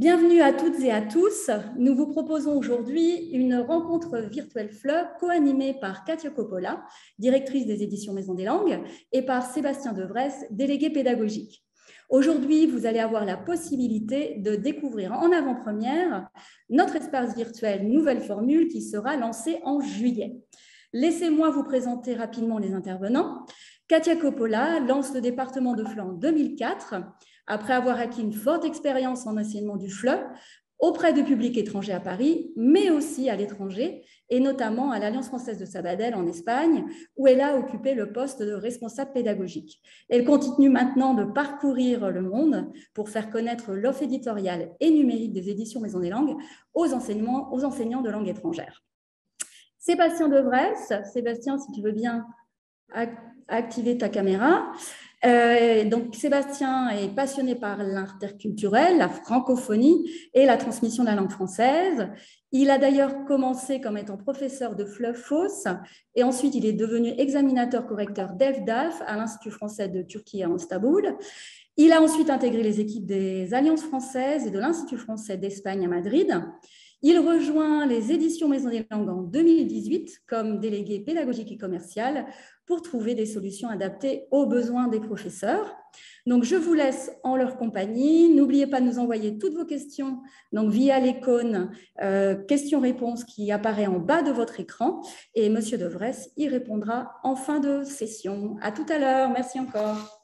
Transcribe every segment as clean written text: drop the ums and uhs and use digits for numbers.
Bienvenue à toutes et à tous. Nous vous proposons aujourd'hui une rencontre virtuelle FLE co-animée par Katia Coppola, directrice des éditions Maison des Langues, et par Sébastien Devresse, délégué pédagogique. Aujourd'hui, vous allez avoir la possibilité de découvrir en avant-première notre espace virtuel Nouvelle Formule qui sera lancé en juillet. Laissez-moi vous présenter rapidement les intervenants. Katia Coppola lance le département de FLE en 2004, après avoir acquis une forte expérience en enseignement du FLE auprès de publics étrangers à Paris, mais aussi à l'étranger, et notamment à l'Alliance française de Sabadell en Espagne, où elle a occupé le poste de responsable pédagogique. Elle continue maintenant de parcourir le monde pour faire connaître l'offre éditoriale et numérique des éditions Maison des Langues aux enseignants de langue étrangère. Sébastien Devresse, Sébastien, si tu veux bien activer ta caméra. Donc, Sébastien est passionné par l'interculturel, la francophonie et la transmission de la langue française. Il a d'ailleurs commencé comme étant professeur de FLE/FOS et ensuite il est devenu examinateur correcteur d'EFDAF à l'Institut français de Turquie à Istanbul. Il a ensuite intégré les équipes des Alliances françaises et de l'Institut français d'Espagne à Madrid. Il rejoint les éditions Maison des Langues en 2018 comme délégué pédagogique et commercial pour trouver des solutions adaptées aux besoins des professeurs. Donc, je vous laisse en leur compagnie. N'oubliez pas de nous envoyer toutes vos questions donc via l'icône questions-réponses qui apparaît en bas de votre écran. Et M. Devresse y répondra en fin de session. À tout à l'heure. Merci encore.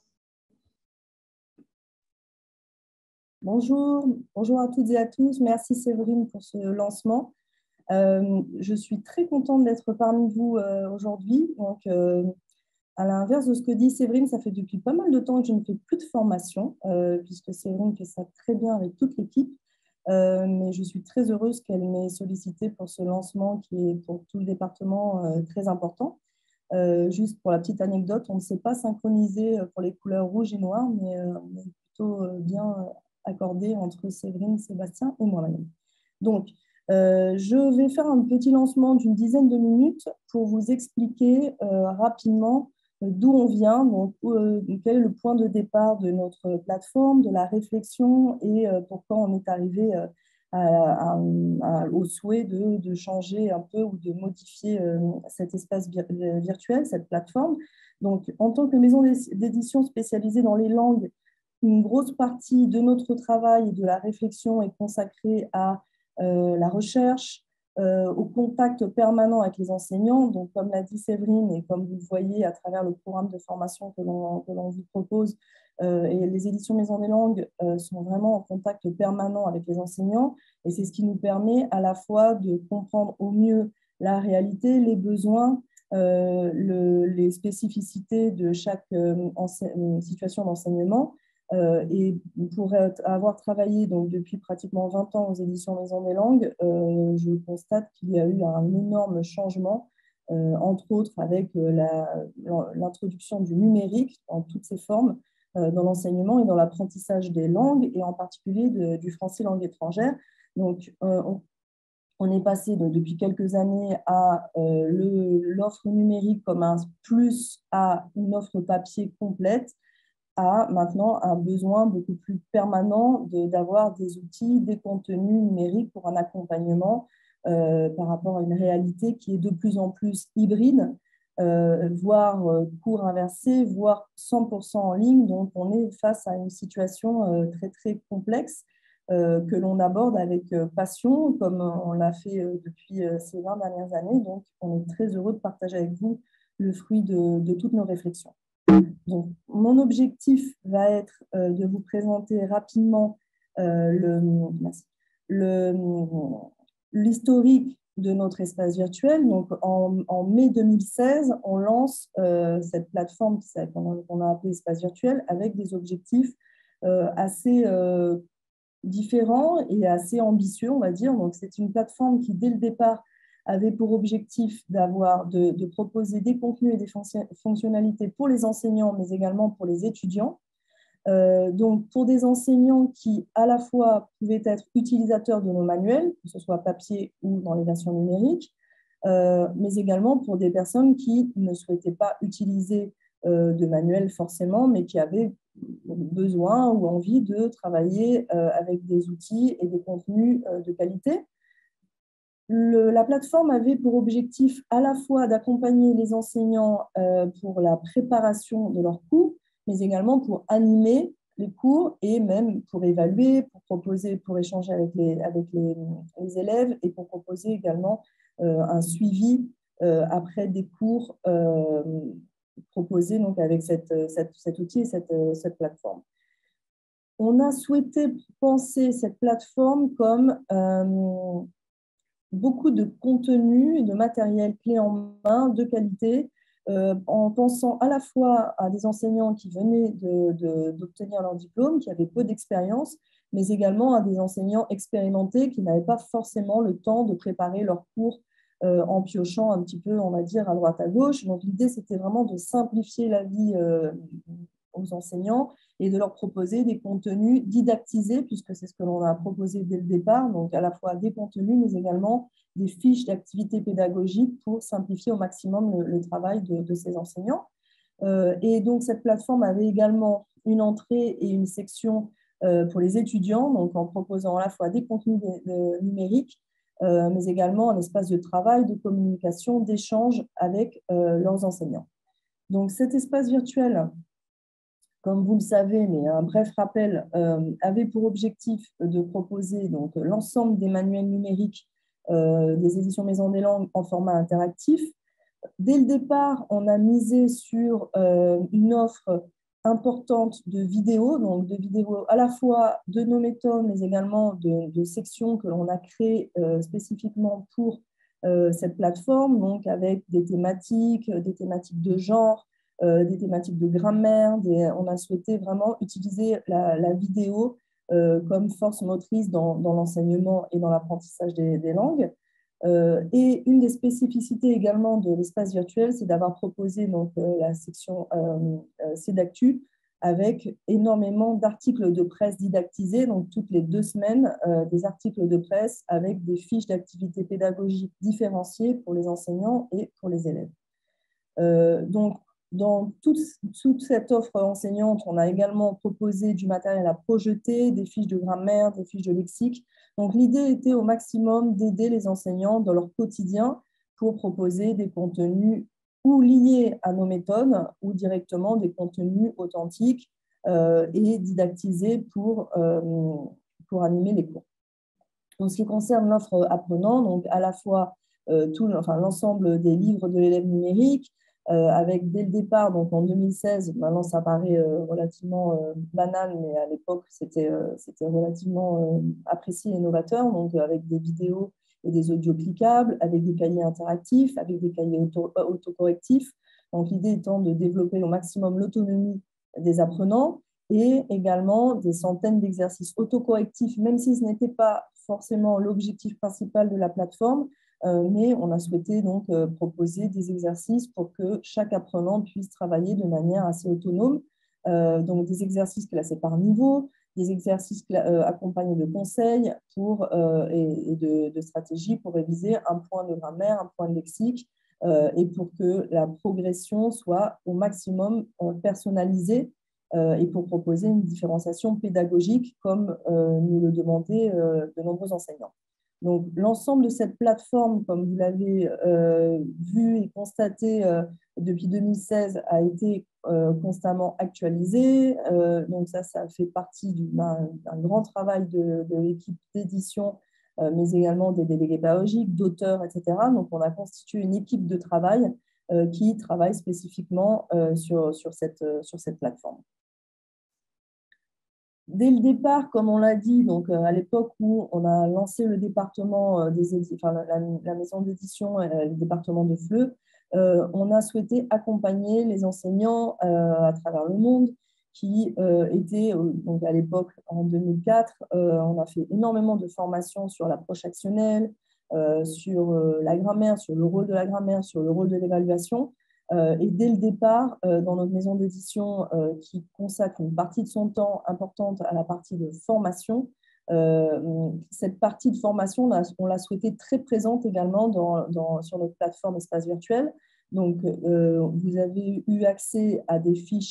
Bonjour à toutes et à tous. Merci Séverine pour ce lancement. Je suis très contente d'être parmi vous aujourd'hui. Donc, à l'inverse de ce que dit Séverine, ça fait depuis pas mal de temps que je ne fais plus de formation, puisque Séverine fait ça très bien avec toute l'équipe. Mais je suis très heureuse qu'elle m'ait sollicité pour ce lancement qui est pour tout le département très important. Juste pour la petite anecdote, on ne s'est pas synchronisé pour les couleurs rouge et noir, mais on est plutôt bien accordé entre Séverine, Sébastien et moi-même. Donc, je vais faire un petit lancement d'une dizaine de minutes pour vous expliquer rapidement d'où on vient, donc quel est le point de départ de notre plateforme, de la réflexion et pourquoi on est arrivé au souhait de changer un peu ou de modifier cet espace virtuel, cette plateforme. Donc, en tant que maison d'édition spécialisée dans les langues, une grosse partie de notre travail et de la réflexion est consacrée à la recherche, au contact permanent avec les enseignants. Donc, comme l'a dit Séverine et comme vous le voyez à travers le programme de formation que l'on vous propose, et les éditions Maison des Langues sont vraiment en contact permanent avec les enseignants. Et c'est ce qui nous permet à la fois de comprendre au mieux la réalité, les besoins, les spécificités de chaque situation d'enseignement. Et pour avoir travaillé donc, depuis pratiquement 20 ans aux éditions Maison des Langues, je constate qu'il y a eu un énorme changement, entre autres avec l'introduction du numérique en toutes ses formes dans l'enseignement et dans l'apprentissage des langues, et en particulier du français langue étrangère. Donc, on est passé depuis quelques années à l'offre numérique comme un plus à une offre papier complète, à maintenant un besoin beaucoup plus permanent d'avoir des outils, des contenus numériques pour un accompagnement par rapport à une réalité qui est de plus en plus hybride, voire cours inversé, voire 100% en ligne. Donc, on est face à une situation très, très complexe que l'on aborde avec passion, comme on l'a fait depuis ces 20 dernières années. Donc, on est très heureux de partager avec vous le fruit de toutes nos réflexions. Donc, mon objectif va être de vous présenter rapidement l'historique de notre espace virtuel. Donc, en mai 2016, on lance cette plateforme qu'on a appelée Espace Virtuel avec des objectifs assez différents et assez ambitieux, on va dire. Donc, c'est une plateforme qui, dès le départ, avait pour objectif de proposer des contenus et des fonctionnalités pour les enseignants, mais également pour les étudiants. Donc, pour des enseignants qui, à la fois, pouvaient être utilisateurs de nos manuels, que ce soit papier ou dans les versions numériques, mais également pour des personnes qui ne souhaitaient pas utiliser de manuels forcément, mais qui avaient besoin ou envie de travailler avec des outils et des contenus de qualité. La plateforme avait pour objectif à la fois d'accompagner les enseignants pour la préparation de leurs cours, mais également pour animer les cours et même pour évaluer, pour proposer, pour échanger avec les élèves et pour proposer également un suivi après des cours proposés donc, avec cet outil et cette plateforme. On a souhaité penser cette plateforme comme beaucoup de contenu et de matériel clé en main de qualité en pensant à la fois à des enseignants qui venaient d'obtenir leur diplôme, qui avaient peu d'expérience, mais également à des enseignants expérimentés qui n'avaient pas forcément le temps de préparer leurs cours en piochant un petit peu, on va dire, à droite à gauche. Donc l'idée, c'était vraiment de simplifier la vie aux enseignants et de leur proposer des contenus didactisés, puisque c'est ce que l'on a proposé dès le départ, donc à la fois des contenus, mais également des fiches d'activités pédagogiques pour simplifier au maximum le travail de ces enseignants. Et donc, cette plateforme avait également une entrée et une section pour les étudiants, donc en proposant à la fois des contenus numériques, mais également un espace de travail, de communication, d'échange avec leurs enseignants. Donc, cet espace virtuel, comme vous le savez, mais un bref rappel, avait pour objectif de proposer l'ensemble des manuels numériques des éditions Maison des Langues en format interactif. Dès le départ, on a misé sur une offre importante de vidéos, donc de vidéos à la fois de nos méthodes, mais également de sections que l'on a créées spécifiquement pour cette plateforme, donc avec des thématiques de genre, des thématiques de grammaire. On a souhaité vraiment utiliser la vidéo comme force motrice dans l'enseignement et dans l'apprentissage des langues. Et une des spécificités également de l'espace virtuel, c'est d'avoir proposé la section Cédactu avec énormément d'articles de presse didactisés, donc toutes les 2 semaines, des articles de presse avec des fiches d'activités pédagogiques différenciées pour les enseignants et pour les élèves. Donc, dans toute cette offre enseignante, on a également proposé du matériel à projeter, des fiches de grammaire, des fiches de lexique. Donc, l'idée était au maximum d'aider les enseignants dans leur quotidien pour proposer des contenus ou liés à nos méthodes ou directement des contenus authentiques et didactisés pour animer les cours. En ce qui concerne l'offre apprenant, donc à la fois l'ensemble des livres de l'élève numérique, avec dès le départ, donc en 2016, maintenant ça paraît relativement banal, mais à l'époque c'était relativement apprécié et novateur, donc avec des vidéos et des audios cliquables, avec des cahiers interactifs, avec des cahiers autocorrectifs. Donc l'idée étant de développer au maximum l'autonomie des apprenants et également des centaines d'exercices autocorrectifs, même si ce n'était pas forcément l'objectif principal de la plateforme, mais on a souhaité donc proposer des exercices pour que chaque apprenant puisse travailler de manière assez autonome. Donc des exercices classés par niveau, des exercices accompagnés de conseils et de stratégies pour réviser un point de grammaire, un point de lexique, et pour que la progression soit au maximum personnalisée et pour proposer une différenciation pédagogique comme nous le demandaient de nombreux enseignants. Donc, l'ensemble de cette plateforme, comme vous l'avez vu et constaté depuis 2016, a été constamment actualisé. Donc, ça fait partie d'un grand travail de l'équipe d'édition, mais également des délégués pédagogiques, d'auteurs, etc. Donc, on a constitué une équipe de travail qui travaille spécifiquement sur cette plateforme. Dès le départ, comme on l'a dit, donc à l'époque où on a lancé le département la maison d'édition et le département de FLE, on a souhaité accompagner les enseignants à travers le monde qui étaient, donc à l'époque en 2004, on a fait énormément de formations sur l'approche actionnelle, sur la grammaire, sur le rôle de la grammaire, sur le rôle de l'évaluation. Et dès le départ, dans notre maison d'édition qui consacre une partie de son temps importante à la partie de formation, cette partie de formation, on l'a souhaité très présente également sur notre plateforme Espace Virtuel. Donc, vous avez eu accès à des fiches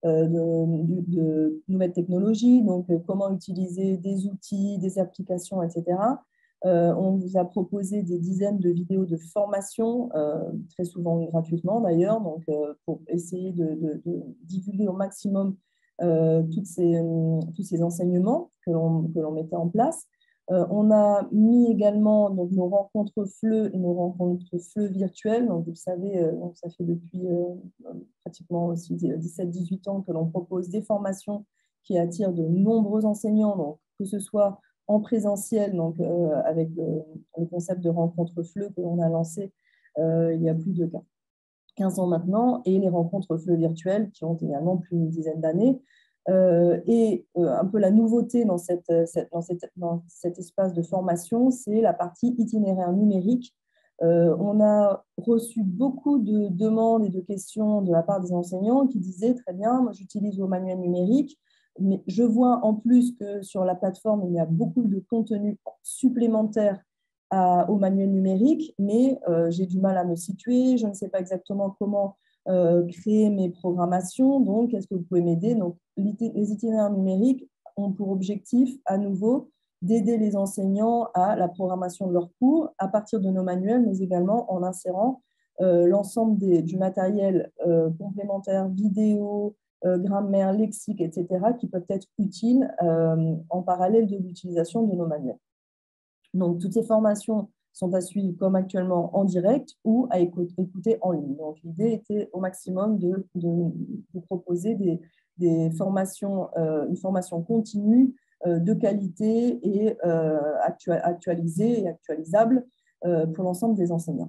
de nouvelles technologies, donc comment utiliser des outils, des applications, etc. On vous a proposé des dizaines de vidéos de formation, très souvent gratuitement d'ailleurs, donc pour essayer de divulguer au maximum tous ces enseignements que l'on mettait en place. On a mis également donc, nos rencontres FLE et nos rencontres FLE virtuelles. Donc, vous le savez, donc, ça fait depuis pratiquement aussi 17-18 ans que l'on propose des formations qui attirent de nombreux enseignants, donc, que ce soit en présentiel, donc, avec le concept de rencontre FLE que l'on a lancé il y a plus de 15 ans maintenant, et les rencontres FLE virtuelles qui ont également plus d'une dizaine d'années. Un peu la nouveauté dans cet espace de formation, c'est la partie itinéraire numérique. On a reçu beaucoup de demandes et de questions de la part des enseignants qui disaient très bien, moi j'utilise vos manuels numériques, mais je vois en plus que sur la plateforme, il y a beaucoup de contenu supplémentaire au manuel numérique, mais j'ai du mal à me situer, je ne sais pas exactement comment créer mes programmations, donc est-ce que vous pouvez m'aider? Donc, les itinéraires numériques ont pour objectif, à nouveau, d'aider les enseignants à la programmation de leurs cours à partir de nos manuels, mais également en insérant l'ensemble du matériel complémentaire, vidéo, grammaire, lexique, etc., qui peuvent être utiles en parallèle de l'utilisation de nos manuels. Donc, toutes ces formations sont à suivre comme actuellement en direct ou à écouter en ligne. Donc, l'idée était au maximum de proposer des formations, une formation continue de qualité et actualisée et actualisable pour l'ensemble des enseignants.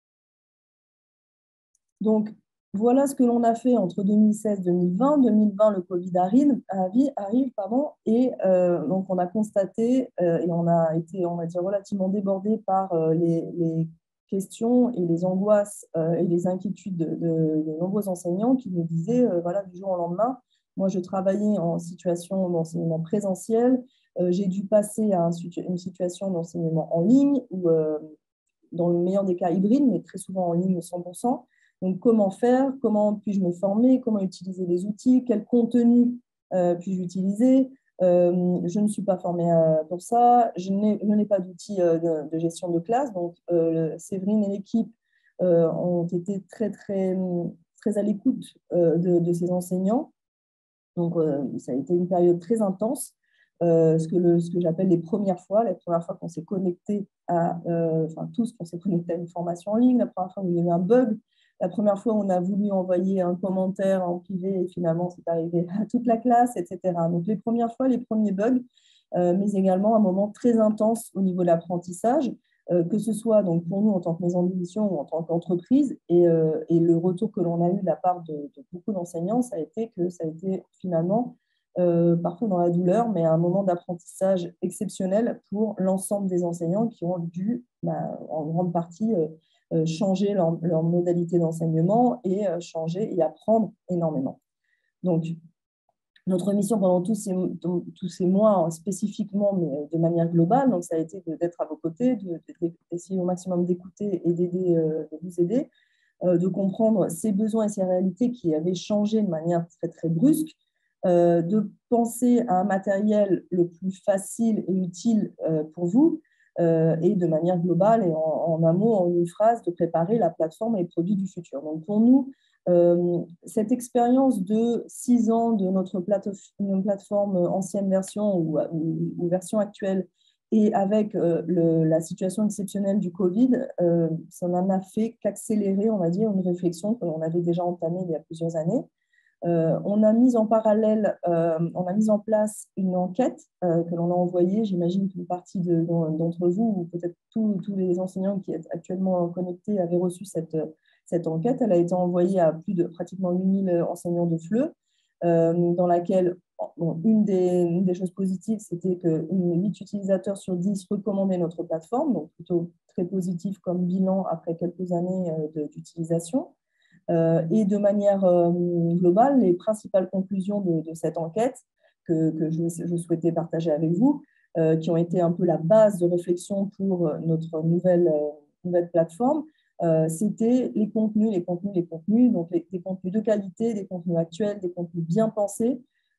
Donc, voilà ce que l'on a fait entre 2016 et 2020. 2020, le Covid arrive et donc on a constaté et on a été, on va dire, relativement débordé par les questions et les angoisses et les inquiétudes de nombreux enseignants qui nous disaient, voilà, du jour au lendemain, moi je travaillais en situation d'enseignement présentiel, j'ai dû passer à une situation d'enseignement en ligne ou dans le meilleur des cas hybride, mais très souvent en ligne 100%. Donc, comment faire? Comment puis-je me former? Comment utiliser les outils? Quel contenu puis-je utiliser? Je ne suis pas formée pour ça. Je n'ai pas d'outils de gestion de classe. Donc, Séverine et l'équipe ont été très, très, très à l'écoute de ces enseignants. Donc, ça a été une période très intense. Ce que j'appelle les premières fois qu'on s'est connecté qu'on s'est connecté à une formation en ligne, la première fois où il y a eu un bug, la première fois où on a voulu envoyer un commentaire en privé et finalement c'est arrivé à toute la classe, etc. Donc les premières fois, les premiers bugs, mais également un moment très intense au niveau de l'apprentissage, que ce soit donc pour nous en tant que maison d'édition ou en tant qu'entreprise. Et le retour que l'on a eu de la part de beaucoup d'enseignants, ça a été finalement parfois dans la douleur, mais un moment d'apprentissage exceptionnel pour l'ensemble des enseignants qui ont dû, en grande partie, changer leur modalité d'enseignement et changer et apprendre énormément. Donc, notre mission pendant tous ces mois, spécifiquement, mais de manière globale, donc ça a été d'être à vos côtés, d'essayer au maximum d'écouter et de vous aider, de comprendre ces besoins et ces réalités qui avaient changé de manière très, très brusque, de penser à un matériel le plus facile et utile pour vous, et de manière globale et en un mot, en une phrase, de préparer la plateforme et les produits du futur. Donc pour nous, cette expérience de 6 ans de notre plateforme ancienne version ou version actuelle et avec la situation exceptionnelle du Covid, ça n'en a fait qu'accélérer, on va dire, une réflexion que l'on avait déjà entamée il y a plusieurs années. On a mis en parallèle, on a mis en place une enquête que l'on a envoyée. J'imagine qu'une partie d'entre vous, ou peut-être tous les enseignants qui sont actuellement connectés, avaient reçu cette enquête. Elle a été envoyée à plus de pratiquement 8000 enseignants de FLE, dans laquelle une des choses positives, c'était que 8 utilisateurs sur 10 recommandaient notre plateforme, donc plutôt très positif comme bilan après quelques années d'utilisation. Et de manière globale, les principales conclusions de cette enquête que je souhaitais partager avec vous, qui ont été un peu la base de réflexion pour notre nouvelle plateforme, c'était les contenus, donc des contenus de qualité, des contenus actuels, des contenus bien pensés,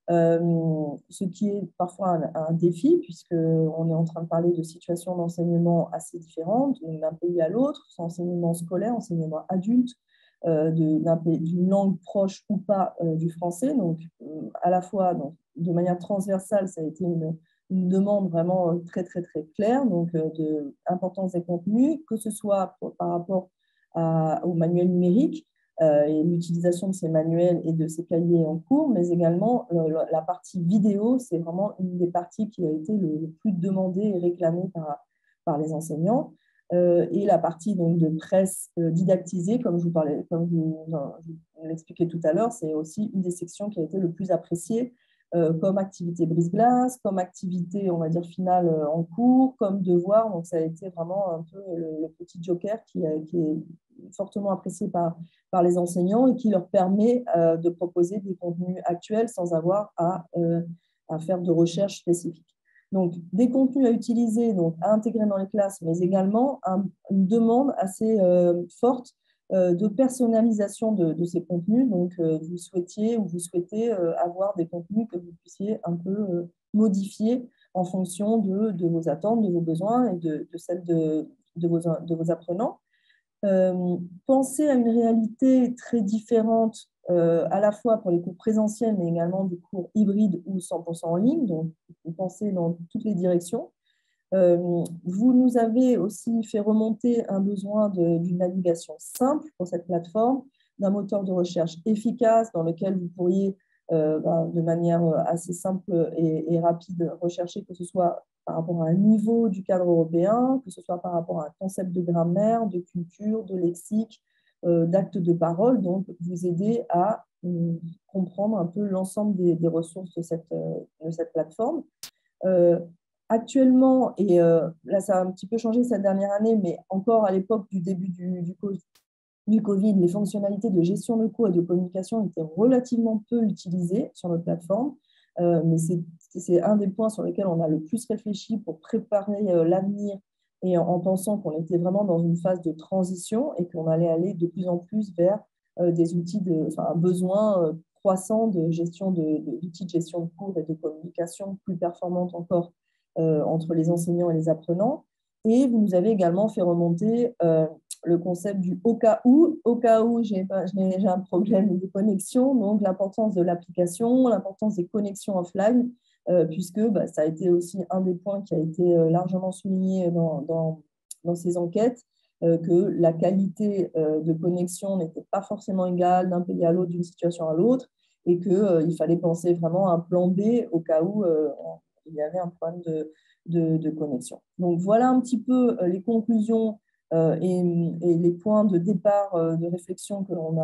ce qui est parfois un défi, puisqu'on est en train de parler de situations d'enseignement assez différentes, d'un pays à l'autre, enseignement scolaire, enseignement adulte, d'une langue proche ou pas du français. Donc, à la fois, donc, de manière transversale, ça a été une demande vraiment très, très, très claire, donc de l'importance des contenus, que ce soit par rapport au manuel numérique et l'utilisation de ces manuels et de ces cahiers en cours, mais également la partie vidéo, c'est vraiment une des parties qui a été le plus demandée et réclamée par les enseignants. Et la partie donc, de presse didactisée, comme je vous l'expliquais tout à l'heure, c'est aussi une des sections qui a été le plus appréciée comme activité brise-glace, comme activité, on va dire, finale en cours, comme devoir. Donc, ça a été vraiment un peu le petit joker qui est fortement apprécié par les enseignants et qui leur permet de proposer des contenus actuels sans avoir à faire de recherche spécifique. Donc, des contenus à utiliser, donc à intégrer dans les classes, mais également une demande assez forte de personnalisation de ces contenus. Donc, vous souhaitez avoir des contenus que vous puissiez un peu modifier en fonction de vos attentes, de vos besoins et de celles de vos apprenants. Penser à une réalité très différente à la fois pour les cours présentiels, mais également des cours hybrides ou 100% en ligne. Donc, pensez dans toutes les directions. Vous nous avez aussi fait remonter un besoin d'une navigation simple pour cette plateforme, d'un moteur de recherche efficace dans lequel vous pourriez, de manière assez simple et rapide, rechercher, que ce soit par rapport à un niveau du cadre européen, que ce soit par rapport à un concept de grammaire, de culture, de lexique, d'actes de parole, donc vous aider à comprendre un peu l'ensemble des ressources de cette plateforme. Actuellement, et là ça a un petit peu changé cette dernière année, mais encore à l'époque du début du Covid, les fonctionnalités de gestion de cours et de communication étaient relativement peu utilisées sur notre plateforme. Mais c'est un des points sur lesquels on a le plus réfléchi pour préparer l'avenir et en pensant qu'on était vraiment dans une phase de transition et qu'on allait aller de plus en plus vers des outils, un besoin croissant de gestion d'outils de gestion de cours et de communication plus performantes encore entre les enseignants et les apprenants. Et vous nous avez également fait remonter le concept du au cas où j'ai un problème de connexion, donc l'importance de l'application, l'importance des connexions offline, puisque ça a été aussi un des points qui a été largement souligné dans ces enquêtes, que la qualité de connexion n'était pas forcément égale d'un pays à l'autre, d'une situation à l'autre, et qu'il fallait penser vraiment à un plan B au cas où il y avait un problème de connexion. Donc voilà un petit peu les conclusions et les points de départ de réflexion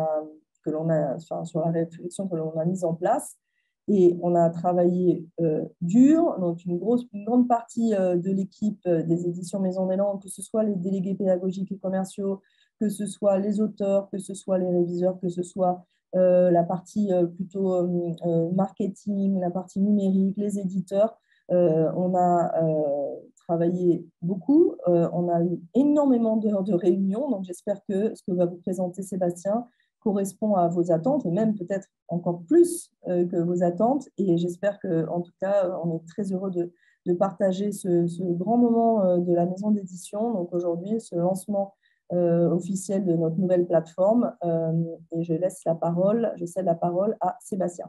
sur la réflexion que l'on a mise en place. Et on a travaillé dur, donc une grande partie de l'équipe des éditions Maison des Langues, que ce soit les délégués pédagogiques et commerciaux, que ce soit les auteurs, que ce soit les réviseurs, que ce soit la partie plutôt marketing, la partie numérique, les éditeurs. On a travaillé beaucoup, on a eu énormément d'heures de réunion, donc j'espère que ce que va vous présenter Sébastien correspond à vos attentes et même peut-être encore plus que vos attentes. Et j'espère qu'en tout cas, on est très heureux de partager ce grand moment de la maison d'édition. Donc aujourd'hui, ce lancement officiel de notre nouvelle plateforme. Et je cède la parole à Sébastien.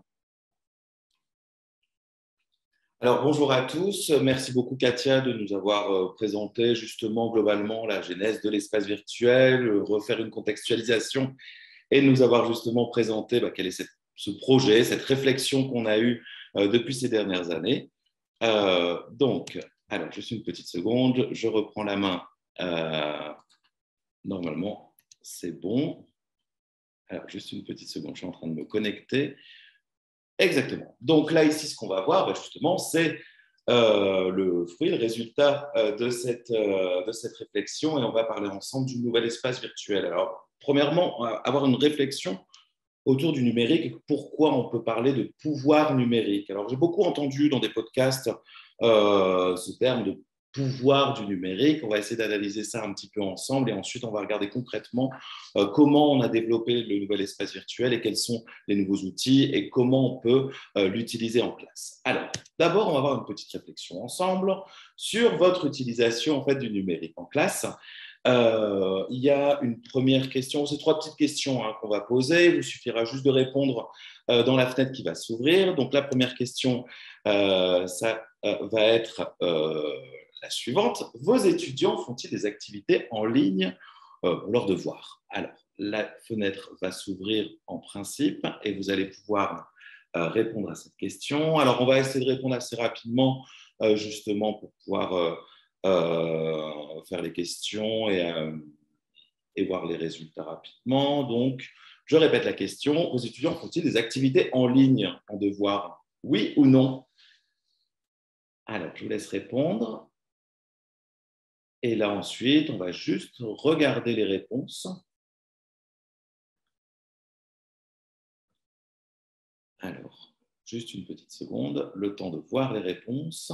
Alors, bonjour à tous. Merci beaucoup, Katia, de nous avoir présenté justement globalement la genèse de l'espace virtuel, refaire une contextualisation et nous avoir justement présenté quel est ce projet, cette réflexion qu'on a eue depuis ces dernières années. Donc, alors, juste une petite seconde, je reprends la main. Normalement, c'est bon. Alors, juste une petite seconde, je suis en train de me connecter. Exactement. Donc là, ici, ce qu'on va voir, justement, c'est le fruit, le résultat de cette réflexion, et on va parler ensemble du nouvel espace virtuel. Alors, premièrement, avoir une réflexion autour du numérique et pourquoi on peut parler de pouvoir numérique. Alors, j'ai beaucoup entendu dans des podcasts ce terme de pouvoir du numérique. On va essayer d'analyser ça un petit peu ensemble et ensuite on va regarder concrètement comment on a développé le nouvel espace virtuel et quels sont les nouveaux outils et comment on peut l'utiliser en classe. Alors, d'abord, on va avoir une petite réflexion ensemble sur votre utilisation en fait, du numérique en classe. Il y a une première question, c'est 3 petites questions qu'on va poser. Il vous suffira juste de répondre dans la fenêtre qui va s'ouvrir. Donc, la première question, ça va être la suivante. Vos étudiants font-ils des activités en ligne pour leurs devoirs? Alors, la fenêtre va s'ouvrir en principe et vous allez pouvoir répondre à cette question. Alors, on va essayer de répondre assez rapidement, justement, pour pouvoir faire les questions et voir les résultats rapidement. Donc, je répète la question. Vos étudiants font-ils des activités en ligne en devoir? Oui ou non? Alors, je vous laisse répondre. Et là, ensuite, on va juste regarder les réponses. Alors, juste une petite seconde, le temps de voir les réponses.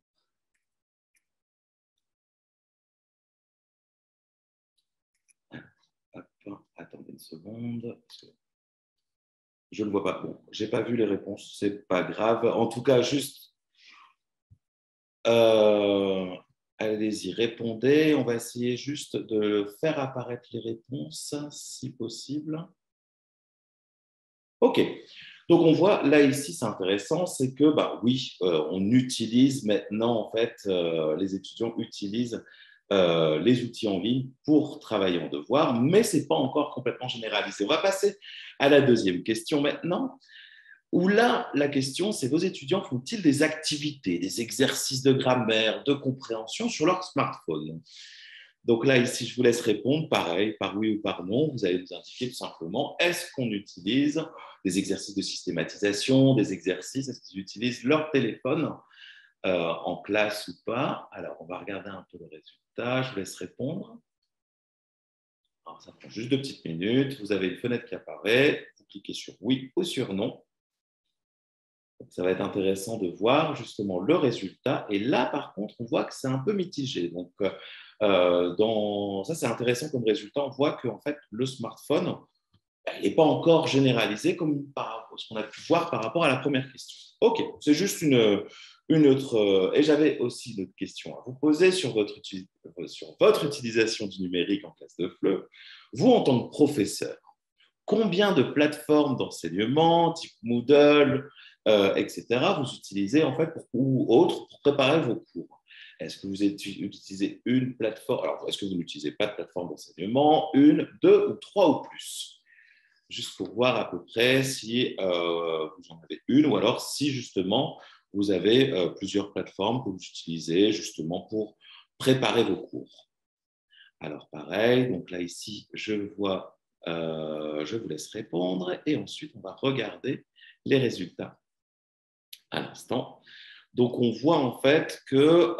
Attendez une seconde. Je ne vois pas. Bon, je n'ai pas vu les réponses, ce n'est pas grave. En tout cas, juste, allez-y, répondez. On va essayer juste de faire apparaître les réponses, si possible. OK. Donc, on voit, là, ici, c'est intéressant, c'est que, bah, oui, on utilise maintenant, en fait, les étudiants utilisent les outils en ligne pour travailler en devoir, mais ce n'est pas encore complètement généralisé. On va passer à la deuxième question maintenant, où là, la question, c'est vos étudiants font-ils des activités, des exercices de grammaire, de compréhension sur leur smartphone? Donc là, ici, je vous laisse répondre, pareil, par oui ou par non. Vous allez nous indiquer tout simplement, est-ce qu'on utilise des exercices de systématisation, des exercices, est-ce qu'ils utilisent leur téléphone en classe ou pas? Alors, on va regarder un peu le résultat. Je vous laisse répondre. Alors, ça prend juste 2 petites minutes. Vous avez une fenêtre qui apparaît. Vous cliquez sur oui ou sur non. Donc, ça va être intéressant de voir justement le résultat. Et là, par contre, on voit que c'est un peu mitigé. Donc, ça, c'est intéressant comme résultat. On voit que en fait, le smartphone n'est pas encore généralisé comme ce qu'on a pu voir par rapport à la première question. OK, c'est juste une autre. Et j'avais aussi une autre question à vous poser sur votre utilisation du numérique en classe de FLE. Vous, en tant que professeur, combien de plateformes d'enseignement, type Moodle, etc., vous utilisez en fait ou autres pour préparer vos cours? Est-ce que vous utilisez une plateforme? Alors, est-ce que vous n'utilisez pas de plateforme d'enseignement? 1, 2 ou 3 ou plus? Juste pour voir à peu près si vous en avez une ou alors si justement vous avez plusieurs plateformes que vous utilisez justement pour préparer vos cours. Alors pareil, donc là ici, je vous laisse répondre et ensuite on va regarder les résultats à l'instant. Donc on voit en fait que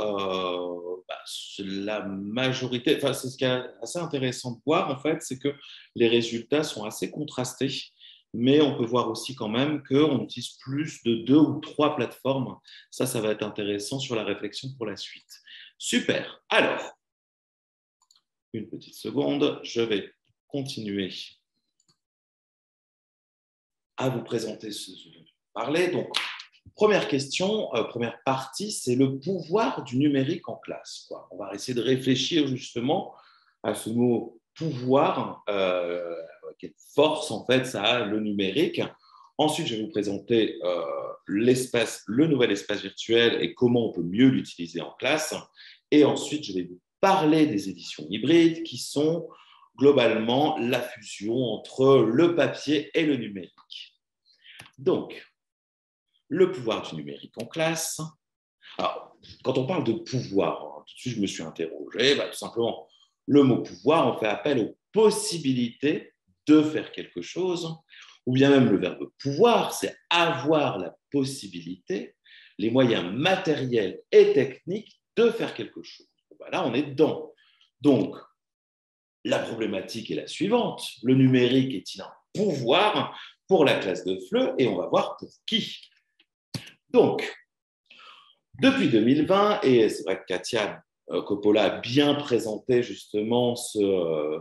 la majorité, enfin c'est ce qui est assez intéressant de voir en fait, c'est que les résultats sont assez contrastés, mais on peut voir aussi quand même qu'on utilise plus de 2 ou 3 plateformes. Ça va être intéressant sur la réflexion pour la suite. Super. Alors, une petite seconde, je vais continuer à vous présenter ce dont je vais parler. Donc, première question, première partie, c'est le pouvoir du numérique en classe. On va essayer de réfléchir justement à ce mot pouvoir, quelle force en fait ça a le numérique. Ensuite, je vais vous présenter le nouvel espace virtuel et comment on peut mieux l'utiliser en classe. Et ensuite, je vais vous parler des éditions hybrides qui sont globalement la fusion entre le papier et le numérique. Donc, le pouvoir du numérique en classe. Alors, quand on parle de pouvoir, tout de suite, je me suis interrogé, tout simplement, le mot pouvoir, on fait appel aux possibilités de faire quelque chose, ou bien même le verbe pouvoir, c'est avoir la possibilité, les moyens matériels et techniques de faire quelque chose. Là, on est dedans. Donc, la problématique est la suivante. Le numérique est-il un pouvoir pour la classe de FLE? Et on va voir pour qui. Donc, depuis 2020, et c'est vrai que Katia Coppola a bien présenté justement ce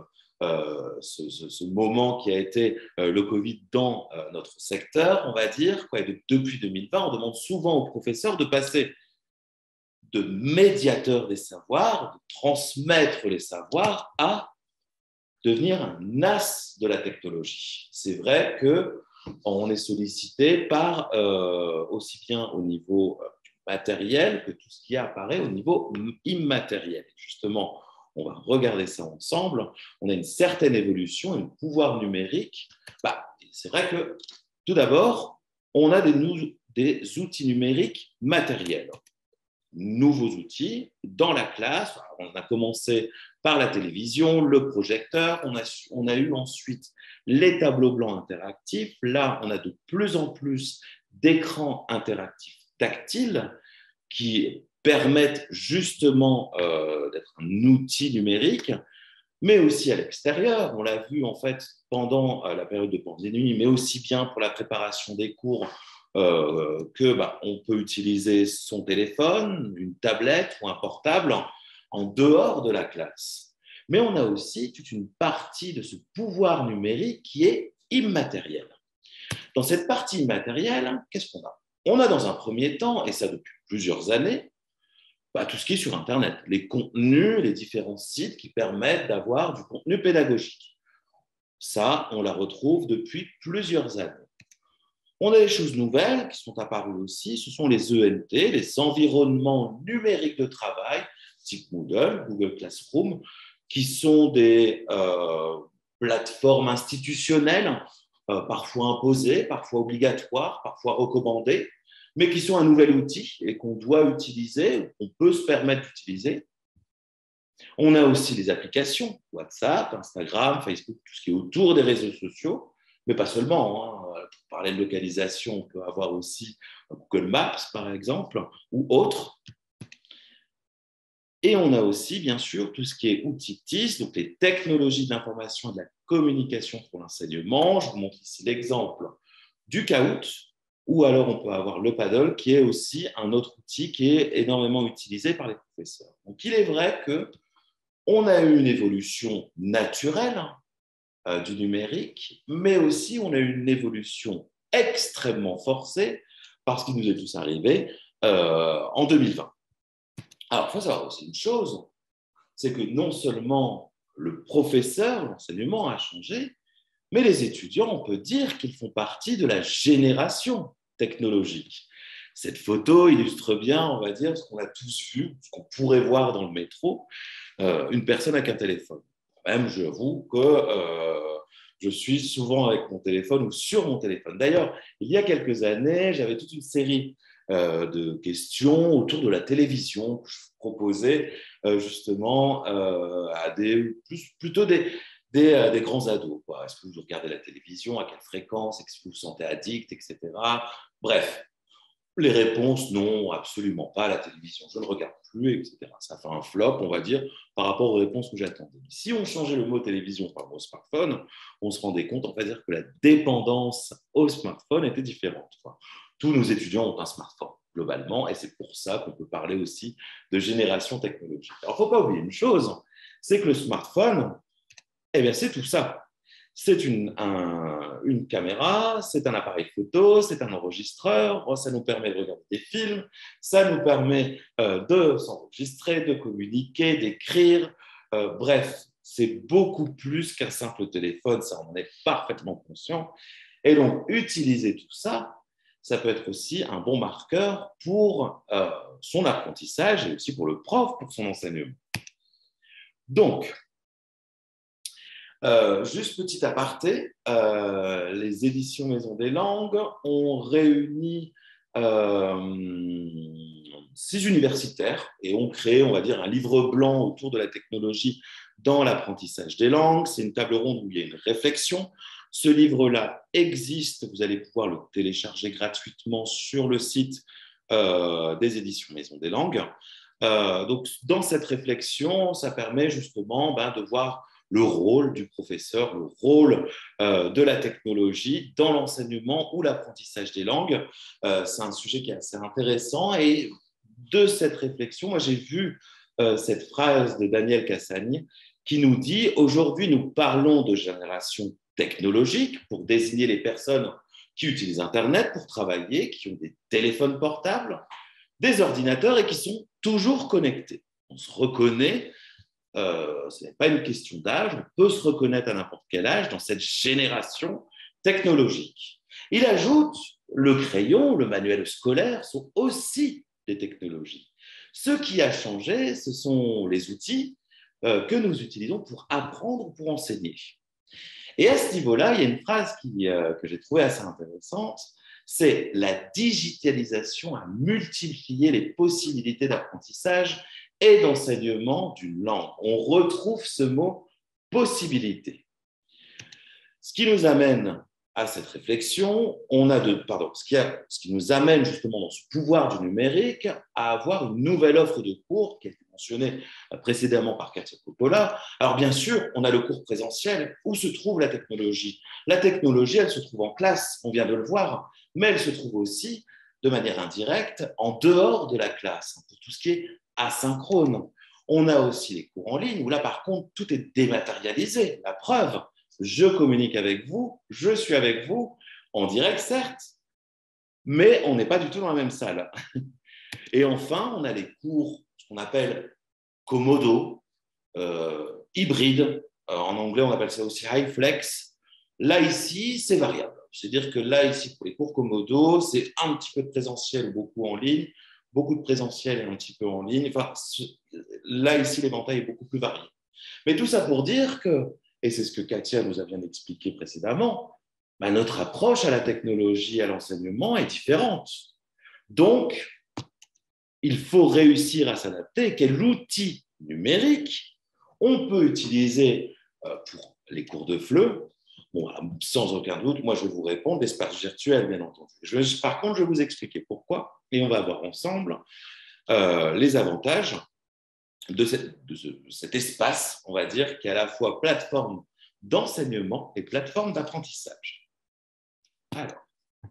moment qui a été le Covid dans notre secteur, on va dire. Quoi. Et depuis 2020, on demande souvent aux professeurs de passer de médiateurs des savoirs, de transmettre les savoirs, à devenir un as de la technologie. C'est vrai qu'on est sollicité par aussi bien au niveau du matériel que tout ce qui apparaît au niveau immatériel. Justement, on va regarder ça ensemble. On a une certaine évolution, un pouvoir numérique. C'est vrai que, tout d'abord, on a des outils numériques matériels. Nouveaux outils dans la classe. On a commencé par la télévision, le projecteur. On a eu ensuite les tableaux blancs interactifs. Là, on a de plus en plus d'écrans interactifs tactiles qui permettent justement d'être un outil numérique, mais aussi à l'extérieur. On l'a vu en fait pendant la période de pandémie, mais aussi bien pour la préparation des cours, on peut utiliser son téléphone, une tablette ou un portable en dehors de la classe. Mais on a aussi toute une partie de ce pouvoir numérique qui est immatériel. Dans cette partie immatérielle, qu'est-ce qu'on a? On a dans un premier temps, et ça depuis plusieurs années, tout ce qui est sur Internet, les contenus, les différents sites qui permettent d'avoir du contenu pédagogique. Ça, on la retrouve depuis plusieurs années. On a des choses nouvelles qui sont apparues aussi, ce sont les ENT, les environnements numériques de travail, type Moodle, Google Classroom, qui sont des plateformes institutionnelles, parfois imposées, parfois obligatoires, parfois recommandées, mais qui sont un nouvel outil et qu'on doit utiliser, qu'on peut se permettre d'utiliser. On a aussi les applications, WhatsApp, Instagram, Facebook, tout ce qui est autour des réseaux sociaux, mais pas seulement. Pour parler de localisation, on peut avoir aussi Google Maps, par exemple, ou autres. Et on a aussi, bien sûr, tout ce qui est outils TIS, donc les technologies de l'information et de la communication pour l'enseignement. Je vous montre ici l'exemple du Kahoot, ou alors on peut avoir le Paddle, qui est aussi un autre outil qui est énormément utilisé par les professeurs. Donc, il est vrai qu'on a eu une évolution naturelle du numérique, mais aussi on a eu une évolution extrêmement forcée parce qu'il nous est tous arrivé en 2020. Alors, il faut savoir aussi une chose, c'est que non seulement le professeur, l'enseignement a changé, mais les étudiants, on peut dire qu'ils font partie de la génération technologique. Cette photo illustre bien, on va dire, ce qu'on a tous vu, ce qu'on pourrait voir dans le métro, une personne avec un téléphone. Même, j'avoue que je suis souvent avec mon téléphone ou sur mon téléphone. D'ailleurs, il y a quelques années, j'avais toute une série de questions autour de la télévision que je proposais justement à plutôt des grands ados. Est-ce que vous regardez la télévision? À quelle fréquence? Est-ce que vous vous sentez addict, etc. Bref, les réponses, non, absolument pas à la télévision. Je ne regarde plus, etc. Ça fait un flop, on va dire, par rapport aux réponses que j'attendais. Si on changeait le mot télévision par le mot smartphone, on se rendait compte, on va dire que la dépendance au smartphone était différente. Tous nos étudiants ont un smartphone, globalement, et c'est pour ça qu'on peut parler aussi de génération technologique. Alors, il ne faut pas oublier une chose, c'est que le smartphone, c'est tout ça. C'est une caméra, c'est un appareil photo, c'est un enregistreur, ça nous permet de regarder des films, ça nous permet de s'enregistrer, de communiquer, d'écrire. Bref, c'est beaucoup plus qu'un simple téléphone, ça on en est parfaitement conscient. Et donc, utiliser tout ça, ça peut être aussi un bon marqueur pour son apprentissage et aussi pour le prof, pour son enseignement. Donc, juste petit aparté, les éditions Maison des Langues ont réuni 6 universitaires et ont créé, on va dire, un livre blanc autour de la technologie dans l'apprentissage des langues. C'est une table ronde où il y a une réflexion. Ce livre-là existe, vous allez pouvoir le télécharger gratuitement sur le site des éditions Maison des Langues. Donc, dans cette réflexion, ça permet justement de voir le rôle du professeur, le rôle de la technologie dans l'enseignement ou l'apprentissage des langues. C'est un sujet qui est assez intéressant et de cette réflexion, moi j'ai vu cette phrase de Daniel Cassani qui nous dit « Aujourd'hui, nous parlons de génération technologique pour désigner les personnes qui utilisent Internet pour travailler, qui ont des téléphones portables, des ordinateurs et qui sont toujours connectés. » On se reconnaît, ce n'est pas une question d'âge, on peut se reconnaître à n'importe quel âge dans cette génération technologique. Il ajoute, le crayon, le manuel scolaire sont aussi des technologies. Ce qui a changé, ce sont les outils que nous utilisons pour apprendre, pour enseigner. Et à ce niveau-là, il y a une phrase que j'ai trouvée assez intéressante, c'est la digitalisation a multiplié les possibilités d'apprentissage et d'enseignement d'une langue. On retrouve ce mot possibilité. Ce qui nous amène à cette réflexion, ce qui nous amène justement dans ce pouvoir du numérique à avoir une nouvelle offre de cours qui a été mentionnée précédemment par Katia Coppola. Alors bien sûr, on a le cours présentiel. Où se trouve la technologie? La technologie, elle se trouve en classe, on vient de le voir, mais elle se trouve aussi de manière indirecte en dehors de la classe, pour tout ce qui est asynchrone. On a aussi les cours en ligne où là, par contre, tout est dématérialisé. La preuve, je communique avec vous, je suis avec vous, en direct certes, mais on n'est pas du tout dans la même salle. Et enfin, on a les cours, ce qu'on appelle Komodo, hybride, en anglais on appelle ça aussi high flex. Là ici, c'est variable. C'est-à-dire que là ici, pour les cours Komodo, c'est un petit peu de présentiel, beaucoup en ligne, beaucoup de présentiel et un petit peu en ligne. Enfin, là ici, l'éventail est beaucoup plus varié. Mais tout ça pour dire que, et c'est ce que Katia nous a bien expliqué précédemment, notre approche à la technologie, à l'enseignement est différente. Donc, il faut réussir à s'adapter. Quel outil numérique on peut utiliser pour les cours de FLE? Bon, sans aucun doute, moi je vais vous répondre, l'espace virtuel, bien entendu. Par contre, je vais vous expliquer pourquoi, et on va voir ensemble les avantages de cet espace, on va dire, qui est à la fois plateforme d'enseignement et plateforme d'apprentissage. Alors,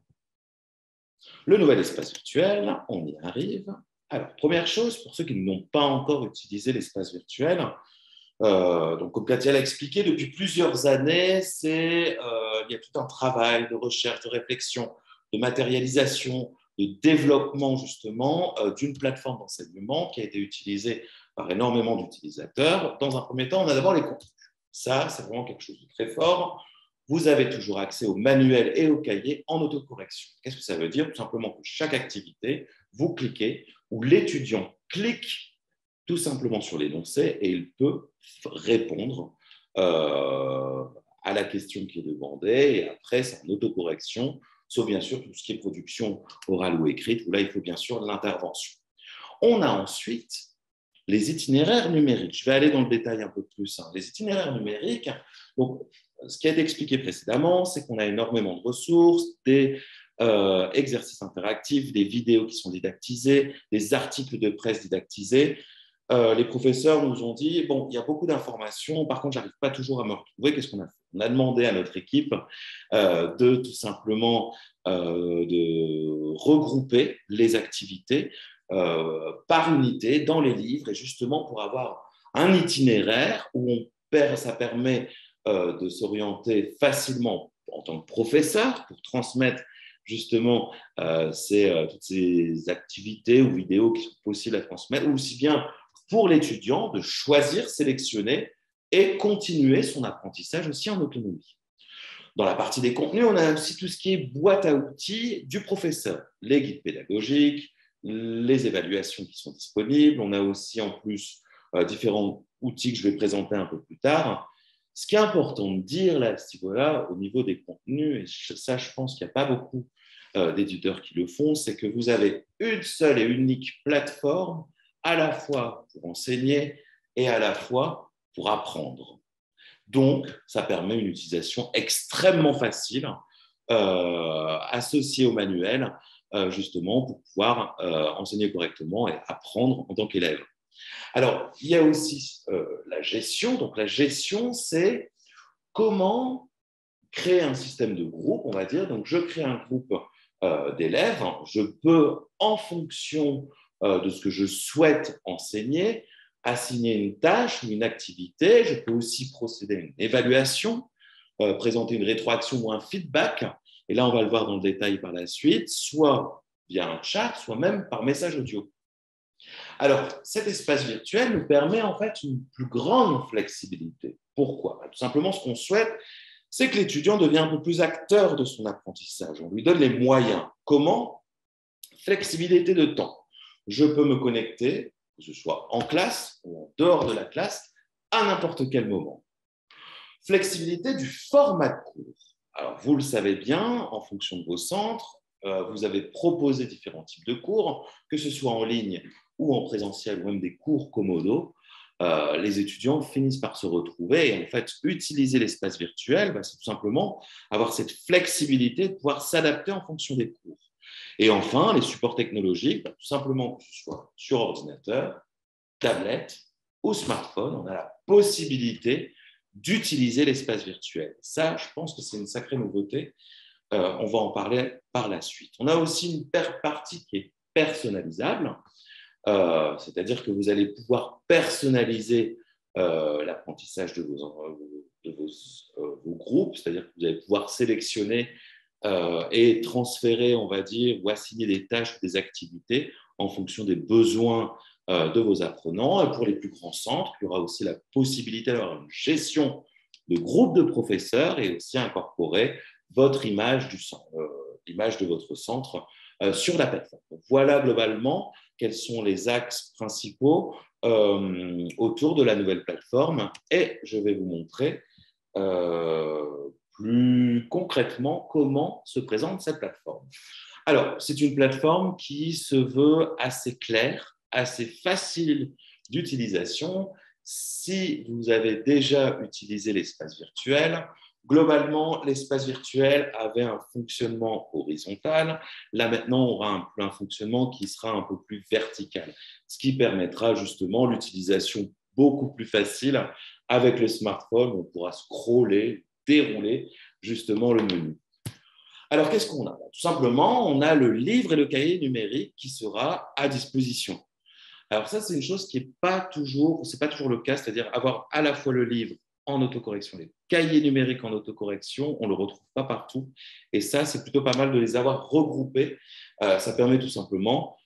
le nouvel espace virtuel, on y arrive. Alors, première chose, pour ceux qui n'ont pas encore utilisé l'espace virtuel, donc comme Katia l'a expliqué, depuis plusieurs années, il y a tout un travail de recherche, de réflexion, de matérialisation, de développement justement d'une plateforme d'enseignement qui a été utilisée par énormément d'utilisateurs. Dans un premier temps, on a d'abord les contenus. Ça, c'est vraiment quelque chose de très fort. Vous avez toujours accès aux manuels et aux cahiers en autocorrection. Qu'est-ce que ça veut dire? Tout simplement que chaque activité, vous cliquez, ou l'étudiant clique tout simplement sur l'énoncé et il peut répondre à la question qui est demandée. Et après, c'est en autocorrection, sauf bien sûr tout ce qui est production orale ou écrite, où là, il faut bien sûr l'intervention. On a ensuite les itinéraires numériques. Je vais aller dans le détail un peu plus. Les itinéraires numériques, donc, ce qui a été expliqué précédemment, c'est qu'on a énormément de ressources, des exercices interactifs, des vidéos qui sont didactisées, des articles de presse didactisés. Les professeurs nous ont dit, bon, il y a beaucoup d'informations, par contre, je n'arrive pas toujours à me retrouver. Qu'est-ce qu'on a fait? On a demandé à notre équipe de tout simplement de regrouper les activités par unité dans les livres, et justement pour avoir un itinéraire où ça permet de s'orienter facilement en tant que professeur pour transmettre justement toutes ces activités ou vidéos qui sont possibles à transmettre, ou aussi bien pour l'étudiant de choisir, sélectionner et continuer son apprentissage aussi en autonomie. Dans la partie des contenus, on a aussi tout ce qui est boîte à outils du professeur, les guides pédagogiques, les évaluations qui sont disponibles. On a aussi en plus différents outils que je vais présenter un peu plus tard. Ce qui est important de dire là, à ce niveau-là, au niveau des contenus, et ça, je pense qu'il n'y a pas beaucoup d'éditeurs qui le font, c'est que vous avez une seule et unique plateforme à la fois pour enseigner et à la fois pour apprendre. Donc, ça permet une utilisation extrêmement facile associée au manuel, justement, pour pouvoir enseigner correctement et apprendre en tant qu'élève. Alors, il y a aussi la gestion. Donc, la gestion, c'est comment créer un système de groupe, on va dire. Donc, je crée un groupe d'élèves. Je peux, en fonction de ce que je souhaite enseigner, assigner une tâche ou une activité. Je peux aussi procéder à une évaluation, présenter une rétroaction ou un feedback. Et là, on va le voir dans le détail par la suite, soit via un chat, soit même par message audio. Alors, cet espace virtuel nous permet en fait une plus grande flexibilité. Pourquoi? Tout simplement, ce qu'on souhaite, c'est que l'étudiant devienne un peu plus acteur de son apprentissage. On lui donne les moyens. Comment? Flexibilité de temps. Je peux me connecter, que ce soit en classe ou en dehors de la classe, à n'importe quel moment. Flexibilité du format de cours. Alors, vous le savez bien, en fonction de vos centres, vous avez proposé différents types de cours, que ce soit en ligne ou en présentiel, ou même des cours commodo. Les étudiants finissent par se retrouver et en fait, utiliser l'espace virtuel, c'est tout simplement avoir cette flexibilité de pouvoir s'adapter en fonction des cours. Et enfin, les supports technologiques, tout simplement que ce soit sur ordinateur, tablette ou smartphone, on a la possibilité d'utiliser l'espace virtuel. Ça, je pense que c'est une sacrée nouveauté. On va en parler par la suite. On a aussi une partie qui est personnalisable, c'est-à-dire que vous allez pouvoir personnaliser l'apprentissage de vos groupes, c'est-à dire que vous allez pouvoir sélectionner et transférer, on va dire, ou assigner des tâches, des activités en fonction des besoins de vos apprenants. Et pour les plus grands centres, il y aura aussi la possibilité d'avoir une gestion de groupes de professeurs et aussi incorporer votre image l'image de votre centre sur la plateforme. Donc, voilà globalement quels sont les axes principaux autour de la nouvelle plateforme et je vais vous montrer plus concrètement comment se présente cette plateforme. Alors, c'est une plateforme qui se veut assez claire, assez facile d'utilisation. Si vous avez déjà utilisé l'espace virtuel, globalement, l'espace virtuel avait un fonctionnement horizontal. Là, maintenant, on aura un fonctionnement qui sera un peu plus vertical, ce qui permettra justement l'utilisation beaucoup plus facile avec le smartphone. On pourra scroller, dérouler justement le menu. Alors, qu'est-ce qu'on a? Tout simplement, on a le livre et le cahier numérique qui sera à disposition. Alors ça, c'est une chose qui n'est pas toujours le cas, c'est-à-dire avoir à la fois le livre en autocorrection, les cahiers numériques en autocorrection, on ne le retrouve pas partout. Et ça, c'est plutôt pas mal de les avoir regroupés. Ça permet tout simplement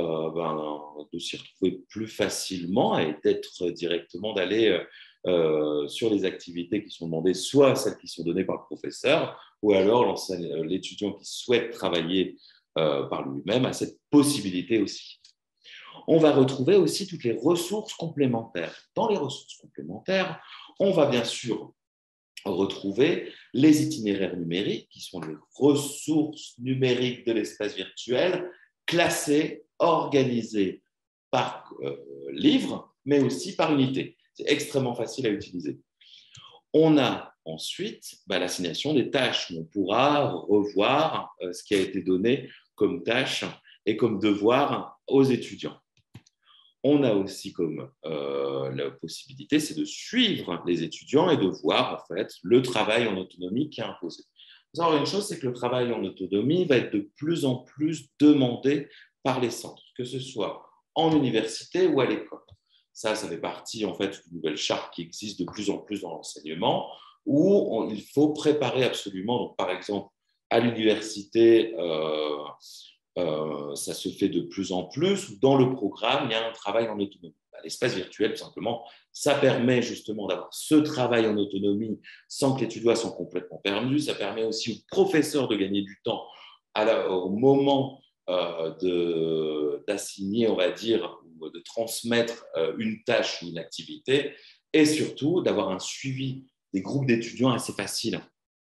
de s'y retrouver plus facilement et d'aller sur les activités qui sont demandées, soit celles qui sont données par le professeur, ou alors l'étudiant qui souhaite travailler par lui-même a cette possibilité aussi. On va retrouver aussi toutes les ressources complémentaires. Dans les ressources complémentaires, on va bien sûr retrouver les itinéraires numériques, qui sont les ressources numériques de l'espace virtuel, classées, organisées par livre, mais aussi par unité. C'est extrêmement facile à utiliser. On a ensuite l'assignation des tâches. On pourra revoir ce qui a été donné comme tâche et comme devoir aux étudiants. On a aussi comme la possibilité, c'est de suivre les étudiants et de voir en fait le travail en autonomie qui est imposé. Il faut savoir une chose, c'est que le travail en autonomie va être de plus en plus demandé par les centres, que ce soit en université ou à l'école. Ça fait partie en fait d'une nouvelle charte qui existe de plus en plus dans l'enseignement, où il faut préparer absolument, donc par exemple à l'université, ça se fait de plus en plus. Dans le programme, il y a un travail en autonomie. L'espace virtuel, tout simplement, ça permet justement d'avoir ce travail en autonomie sans que l'étudiant soit complètement perdu. Ça permet aussi aux professeurs de gagner du temps au moment d'assigner, on va dire, ou de transmettre une tâche ou une activité, et surtout d'avoir un suivi des groupes d'étudiants assez facile.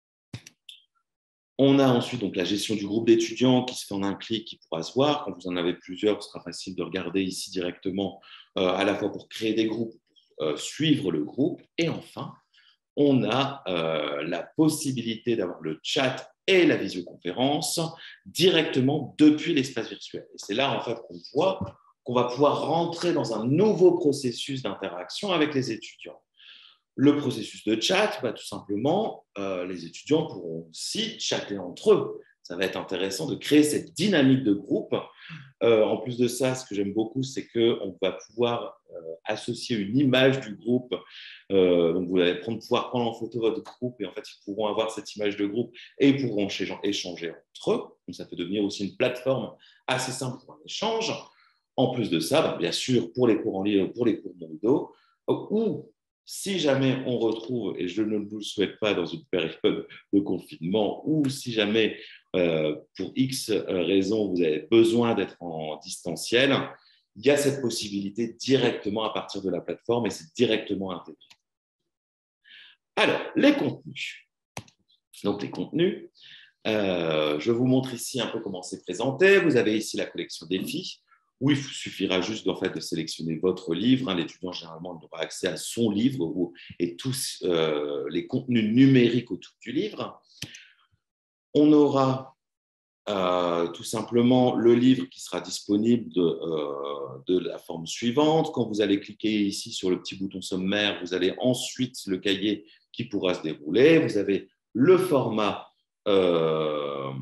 On a ensuite donc la gestion du groupe d'étudiants qui se fait en un clic, qui pourra se voir. Quand vous en avez plusieurs, ce sera facile de regarder ici directement, à la fois pour créer des groupes, pour suivre le groupe. Et enfin, on a la possibilité d'avoir le chat et la visioconférence directement depuis l'espace virtuel. Et c'est là en fait qu'on voit qu'on va pouvoir rentrer dans un nouveau processus d'interaction avec les étudiants. Le processus de chat, tout simplement, les étudiants pourront aussi chatter entre eux. ça va être intéressant de créer cette dynamique de groupe. En plus de ça, ce que j'aime beaucoup, c'est qu'on va pouvoir associer une image du groupe. Donc, vous allez pouvoir prendre en photo votre groupe et en fait, ils pourront avoir cette image de groupe et ils pourront échanger entre eux. Donc, ça peut devenir aussi une plateforme assez simple pour un échange. En plus de ça, bien sûr, pour les cours en ligne, pour les cours Mondo, ou si jamais on retrouve, et je ne vous le souhaite pas dans une période de confinement, ou si jamais pour X raisons vous avez besoin d'être en distanciel, il y a cette possibilité directement à partir de la plateforme et c'est directement intégré. Alors, les contenus. Donc, les contenus, je vous montre ici un peu comment c'est présenté. Vous avez ici la collection défis, où il suffira juste en fait, de sélectionner votre livre. L'étudiant, généralement, aura accès à son livre et tous les contenus numériques autour du livre. On aura tout simplement le livre qui sera disponible de la forme suivante. Quand vous allez cliquer ici sur le petit bouton sommaire, vous allez ensuite le cahier qui pourra se dérouler. Vous avez le format, on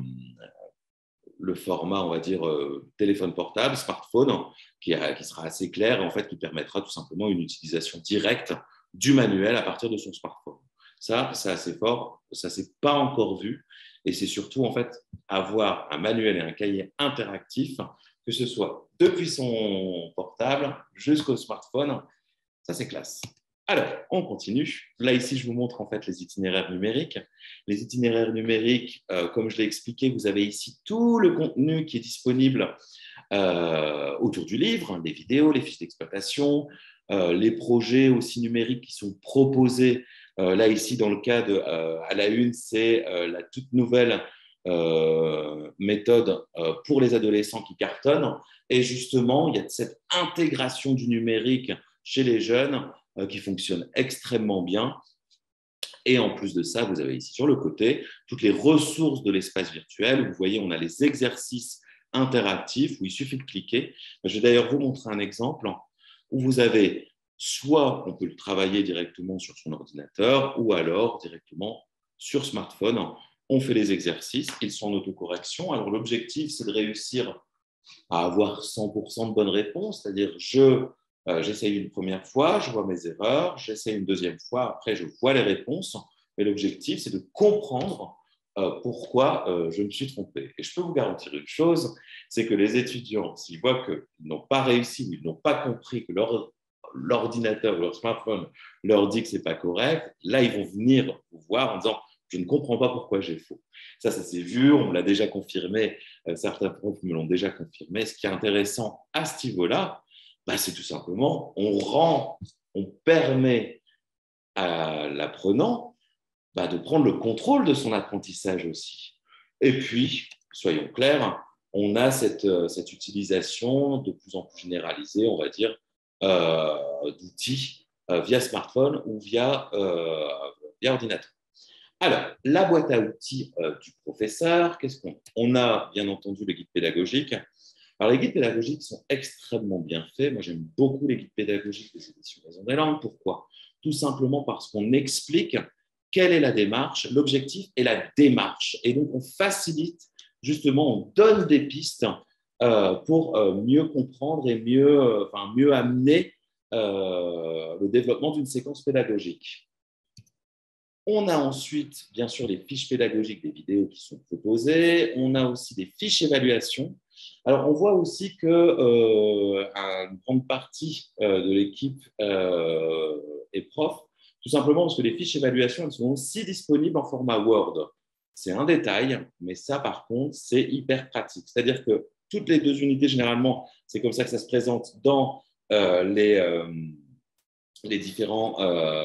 va dire, téléphone portable, smartphone, qui sera assez clair et en fait, qui permettra tout simplement une utilisation directe du manuel à partir de son smartphone. Ça, c'est assez fort. Ça ne s'est pas encore vu. Et c'est surtout, en fait, avoir un manuel et un cahier interactif, que ce soit depuis son portable jusqu'au smartphone. Ça, c'est classe. Alors, on continue. Là, ici, je vous montre en fait les itinéraires numériques. Les itinéraires numériques, comme je l'ai expliqué, vous avez ici tout le contenu qui est disponible autour du livre, les vidéos, les fiches d'exploitation, les projets aussi numériques qui sont proposés. Là, ici, dans le cas à la une, c'est la toute nouvelle méthode pour les adolescents qui cartonnent. Et justement, il y a cette intégration du numérique chez les jeunes qui fonctionne extrêmement bien. Et en plus de ça, vous avez ici sur le côté toutes les ressources de l'espace virtuel. Vous voyez, on a les exercices interactifs où il suffit de cliquer. Je vais d'ailleurs vous montrer un exemple où vous avez soit on peut le travailler directement sur son ordinateur ou alors directement sur smartphone. On fait les exercices, ils sont en autocorrection. Alors l'objectif, c'est de réussir à avoir 100% de bonnes réponses, c'est-à-dire j'essaye une première fois, je vois mes erreurs, j'essaye une deuxième fois, après je vois les réponses, mais l'objectif, c'est de comprendre pourquoi je me suis trompé. Et je peux vous garantir une chose, c'est que les étudiants, s'ils voient qu'ils n'ont pas réussi ou ils n'ont pas compris que l'ordinateur ou leur smartphone leur dit que ce n'est pas correct, là, ils vont venir vous voir en disant « je ne comprends pas pourquoi j'ai faux ». Ça s'est vu, on me l'a déjà confirmé, certains profs me l'ont déjà confirmé. Ce qui est intéressant à ce niveau-là, c'est tout simplement, on permet à l'apprenant de prendre le contrôle de son apprentissage aussi. Et puis, soyons clairs, on a cette utilisation de plus en plus généralisée, on va dire, d'outils via smartphone ou via ordinateur. Alors, la boîte à outils du professeur, qu'est-ce qu'on a ? On a bien entendu le guide pédagogique. Alors, les guides pédagogiques sont extrêmement bien faits. Moi, j'aime beaucoup les guides pédagogiques des éditions Maison des Langues. Pourquoi ? Tout simplement parce qu'on explique quelle est la démarche, l'objectif et la démarche. Et donc, on facilite, justement, on donne des pistes pour mieux comprendre et mieux amener le développement d'une séquence pédagogique. On a ensuite, bien sûr, les fiches pédagogiques des vidéos qui sont proposées. On a aussi des fiches évaluation. Alors, on voit aussi qu'une grande partie de l'équipe est prof, tout simplement parce que les fiches évaluation elles sont aussi disponibles en format Word. C'est un détail, mais ça, par contre, c'est hyper pratique. C'est-à-dire que toutes les 2 unités, généralement, c'est comme ça que ça se présente dans les différents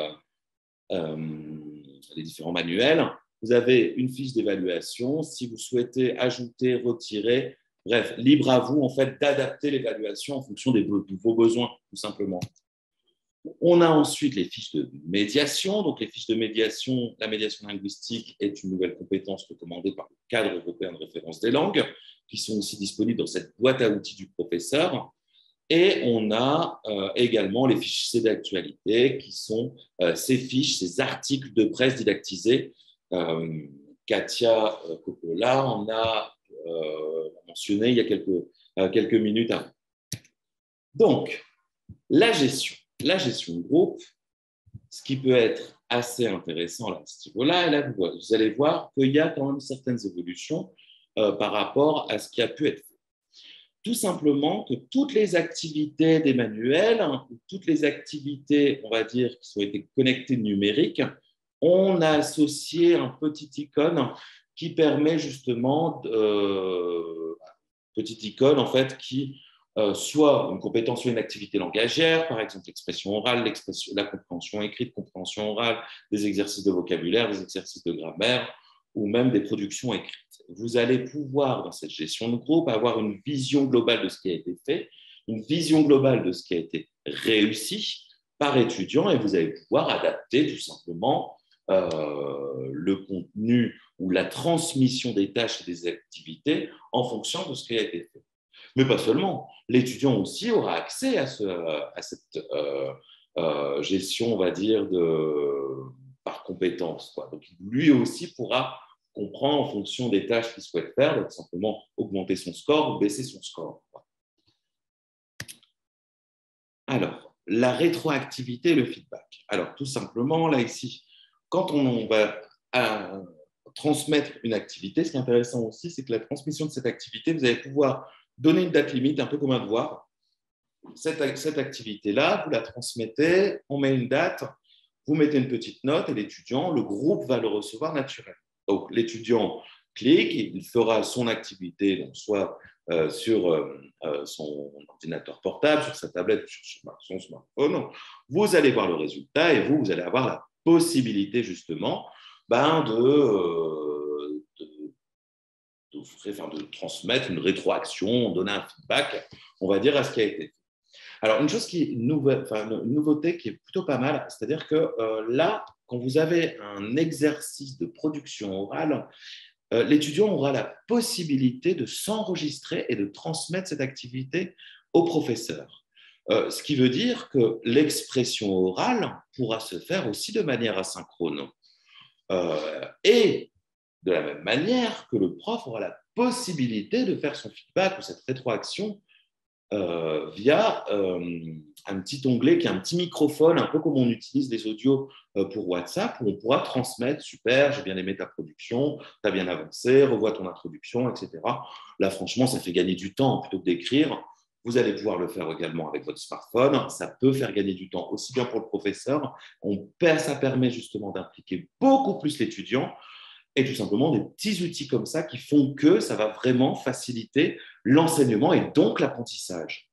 manuels. Vous avez une fiche d'évaluation. Si vous souhaitez ajouter, retirer, bref, libre à vous en fait d'adapter l'évaluation en fonction de vos besoins, tout simplement. On a ensuite les fiches de médiation. Donc, les fiches de médiation, la médiation linguistique est une nouvelle compétence recommandée par le cadre européen de référence des langues, qui sont aussi disponibles dans cette boîte à outils du professeur. Et on a également les fichiers d'actualité, qui sont ces fiches, ces articles de presse didactisés Katia Coppola en a mentionné il y a quelques minutes avant. Donc, la gestion de groupe, ce qui peut être assez intéressant là, à ce niveau-là, et là, vous allez voir qu'il y a quand même certaines évolutions par rapport à ce qui a pu être fait. Tout simplement que toutes les activités des manuels, toutes les activités, on va dire, qui ont été connectées numériques, on a associé un petit icône qui permet justement, petite icône en fait, qui soit une compétence ou une activité langagière, par exemple l'expression orale, la compréhension écrite, compréhension orale, des exercices de vocabulaire, des exercices de grammaire, ou même des productions écrites. Vous allez pouvoir, dans cette gestion de groupe, avoir une vision globale de ce qui a été fait, une vision globale de ce qui a été réussi par étudiant, et vous allez pouvoir adapter tout simplement le contenu ou la transmission des tâches et des activités en fonction de ce qui a été fait. Mais pas seulement, l'étudiant aussi aura accès à cette gestion, on va dire, par compétence, quoi. Donc, lui aussi pourra comprendre en fonction des tâches qu'il souhaite faire, donc simplement augmenter son score ou baisser son score, quoi. Alors, la rétroactivité et le feedback. Alors, tout simplement, là, ici, quand on va transmettre une activité, ce qui est intéressant aussi, c'est que la transmission de cette activité, vous allez pouvoir donner une date limite, un peu comme un devoir. Cette activité-là, vous la transmettez, on met une date, vous mettez une petite note et l'étudiant, le groupe va le recevoir naturellement. Donc, l'étudiant clique, il fera son activité, donc soit sur son ordinateur portable, sur sa tablette, sur son smartphone. Vous allez voir le résultat et vous allez avoir la possibilité justement de transmettre une rétroaction, donner un feedback, on va dire, à ce qui a été fait. Alors, une chose qui est une nouveauté qui est plutôt pas mal, c'est-à-dire que là, quand vous avez un exercice de production orale, l'étudiant aura la possibilité de s'enregistrer et de transmettre cette activité au professeur. Ce qui veut dire que l'expression orale pourra se faire aussi de manière asynchrone. Et de la même manière que le prof aura la possibilité de faire son feedback ou cette rétroaction via un petit onglet qui est un petit microphone, un peu comme on utilise les audios pour WhatsApp, où on pourra transmettre « Super, j'ai bien aimé ta production, tu as bien avancé, revois ton introduction, etc. » Là, franchement, ça fait gagner du temps plutôt que d'écrire. Vous allez pouvoir le faire également avec votre smartphone. Ça peut faire gagner du temps aussi bien pour le professeur. Ça permet justement d'impliquer beaucoup plus l'étudiant. Et tout simplement des petits outils comme ça qui font que ça va vraiment faciliter l'enseignement et donc l'apprentissage.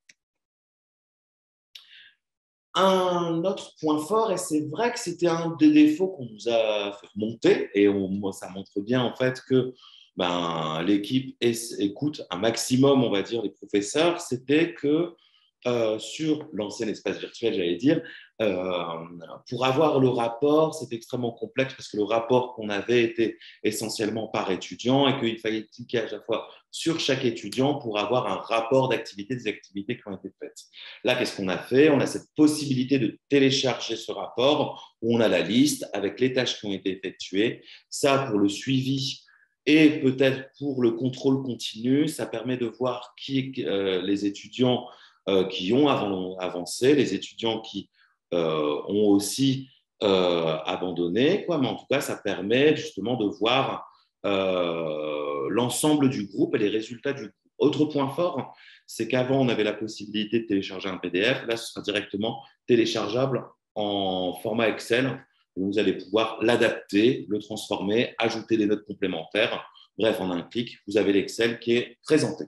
Un autre point fort, et c'est vrai que c'était un des défauts qu'on nous a fait remonter, et ça montre bien en fait que l'équipe écoute un maximum, on va dire, les professeurs, c'était que sur l'ancien espace virtuel, j'allais dire, pour avoir le rapport, c'est extrêmement complexe parce que le rapport qu'on avait était essentiellement par étudiant et qu'il fallait cliquer à chaque fois sur chaque étudiant pour avoir un rapport d'activité des activités qui ont été faites. Là, qu'est-ce qu'on a fait? On a cette possibilité de télécharger ce rapport où on a la liste avec les tâches qui ont été effectuées. Ça, pour le suivi et peut-être pour le contrôle continu, ça permet de voir les étudiants qui ont avancé, les étudiants qui ont aussi abandonné, quoi. Mais en tout cas, ça permet justement de voir l'ensemble du groupe et les résultats du groupe. Autre point fort, c'est qu'avant, on avait la possibilité de télécharger un PDF. Là, ce sera directement téléchargeable en format Excel. Vous allez pouvoir l'adapter, le transformer, ajouter des notes complémentaires. Bref, en un clic, vous avez l'Excel qui est présenté.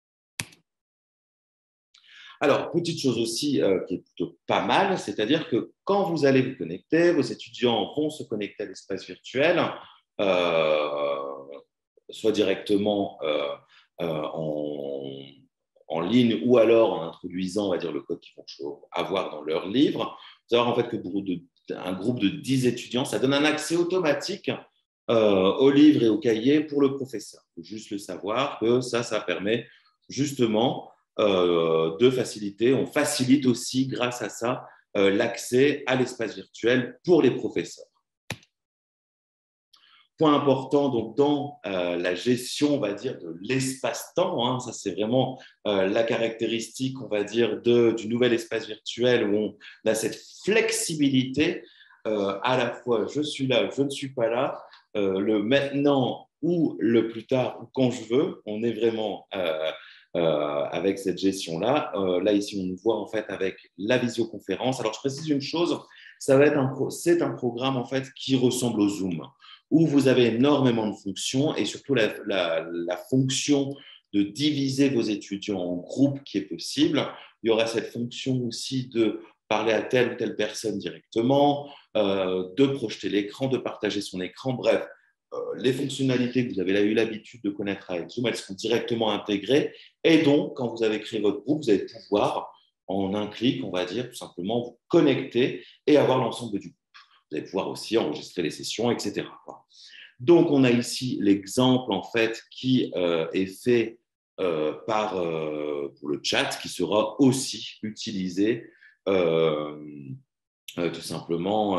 Alors, petite chose aussi qui est plutôt pas mal, c'est-à-dire que quand vous allez vous connecter, vos étudiants vont se connecter à l'espace virtuel, soit directement en ligne ou alors en introduisant, on va dire, le code qu'ils vont avoir dans leur livre. Vous savez en fait que pour un groupe de 10 étudiants, ça donne un accès automatique au livre et au cahier pour le professeur. Il faut juste le savoir que ça permet justement de faciliter. On facilite aussi, grâce à ça, l'accès à l'espace virtuel pour les professeurs. point important donc, dans la gestion, on va dire, de l'espace-temps. Hein. Ça, c'est vraiment la caractéristique, on va dire, du nouvel espace virtuel où on a cette flexibilité. À la fois, je suis là, je ne suis pas là, le maintenant ou le plus tard, ou quand je veux. On est vraiment avec cette gestion-là. Là, ici, on nous voit en fait avec la visioconférence. Alors, je précise une chose, c'est un programme en fait qui ressemble au Zoom, où vous avez énormément de fonctions et surtout la fonction de diviser vos étudiants en groupes qui est possible. Il y aura cette fonction aussi de parler à telle ou telle personne directement, de projeter l'écran, de partager son écran. Bref, les fonctionnalités que vous avez eu l'habitude de connaître avec Zoom, elles seront directement intégrées. Et donc, quand vous avez créé votre groupe, vous allez pouvoir, en un clic, on va dire, tout simplement, vous connecter et avoir l'ensemble du groupe. Vous allez pouvoir aussi enregistrer les sessions, etc. Donc, on a ici l'exemple, en fait, qui est fait pour le chat, qui sera aussi utilisé tout simplement.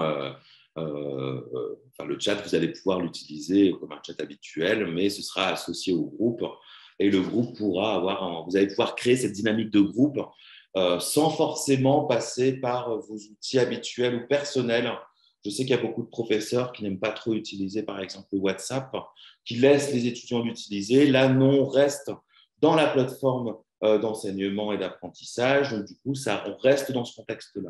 Le chat, vous allez pouvoir l'utiliser comme un chat habituel, mais ce sera associé au groupe. Et le groupe vous allez pouvoir créer cette dynamique de groupe sans forcément passer par vos outils habituels ou personnels. Je sais qu'il y a beaucoup de professeurs qui n'aiment pas trop utiliser, par exemple, le WhatsApp, qui laissent les étudiants l'utiliser. Là, non, on reste dans la plateforme d'enseignement et d'apprentissage. Donc, du coup, on reste dans ce contexte-là.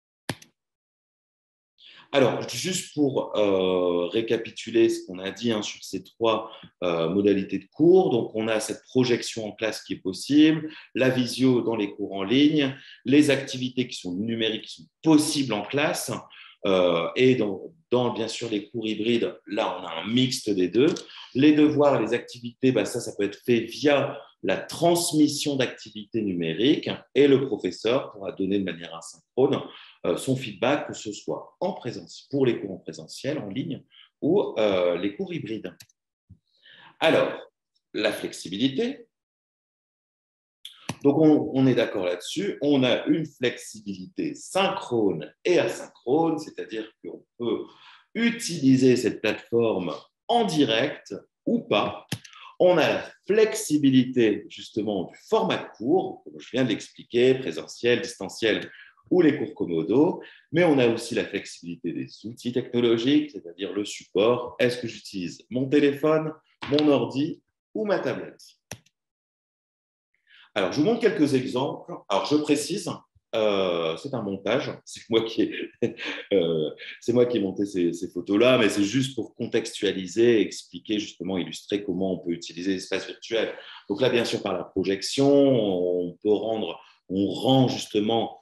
Alors, juste pour récapituler ce qu'on a dit sur ces trois modalités de cours, donc on a cette projection en classe qui est possible, la visio dans les cours en ligne, les activités qui sont numériques qui sont possibles en classe, et dans bien sûr les cours hybrides, là on a un mixte des deux. Les devoirs et les activités, ça peut être fait via la transmission d'activités numériques et le professeur pourra donner de manière asynchrone son feedback, que ce soit en présence, pour les cours en présentiel, en ligne, ou les cours hybrides. Alors, la flexibilité. Donc, on est d'accord là-dessus. On a une flexibilité synchrone et asynchrone, c'est-à-dire qu'on peut utiliser cette plateforme en direct ou pas. On a la flexibilité, justement, du format de cours, comme je viens de l'expliquer, présentiel, distanciel, ou les cours Komodo, mais on a aussi la flexibilité des outils technologiques, c'est-à-dire le support. Est-ce que j'utilise mon téléphone, mon ordi ou ma tablette? Alors, je vous montre quelques exemples. Alors, je précise, c'est un montage. C'est moi qui ai monté ces photos-là, mais c'est juste pour contextualiser, expliquer justement, illustrer comment on peut utiliser l'espace virtuel. Donc là, bien sûr, par la projection, on rend justement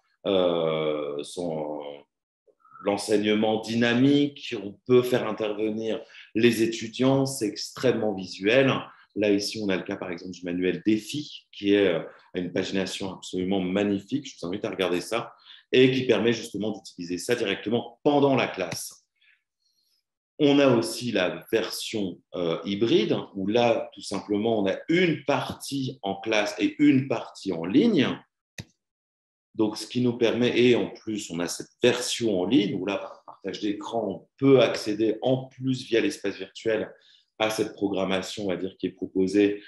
l'enseignement dynamique, on peut faire intervenir les étudiants, c'est extrêmement visuel. Là, ici, on a le cas, par exemple, du manuel Défi, qui est une pagination absolument magnifique. Je vous invite à regarder ça, et qui permet justement d'utiliser ça directement pendant la classe. On a aussi la version hybride, où là, tout simplement, on a une partie en classe et une partie en ligne. Donc, ce qui nous permet, et en plus, on a cette version en ligne, où là, par partage d'écran, on peut accéder en plus via l'espace virtuel à cette programmation, on va dire, qui est proposée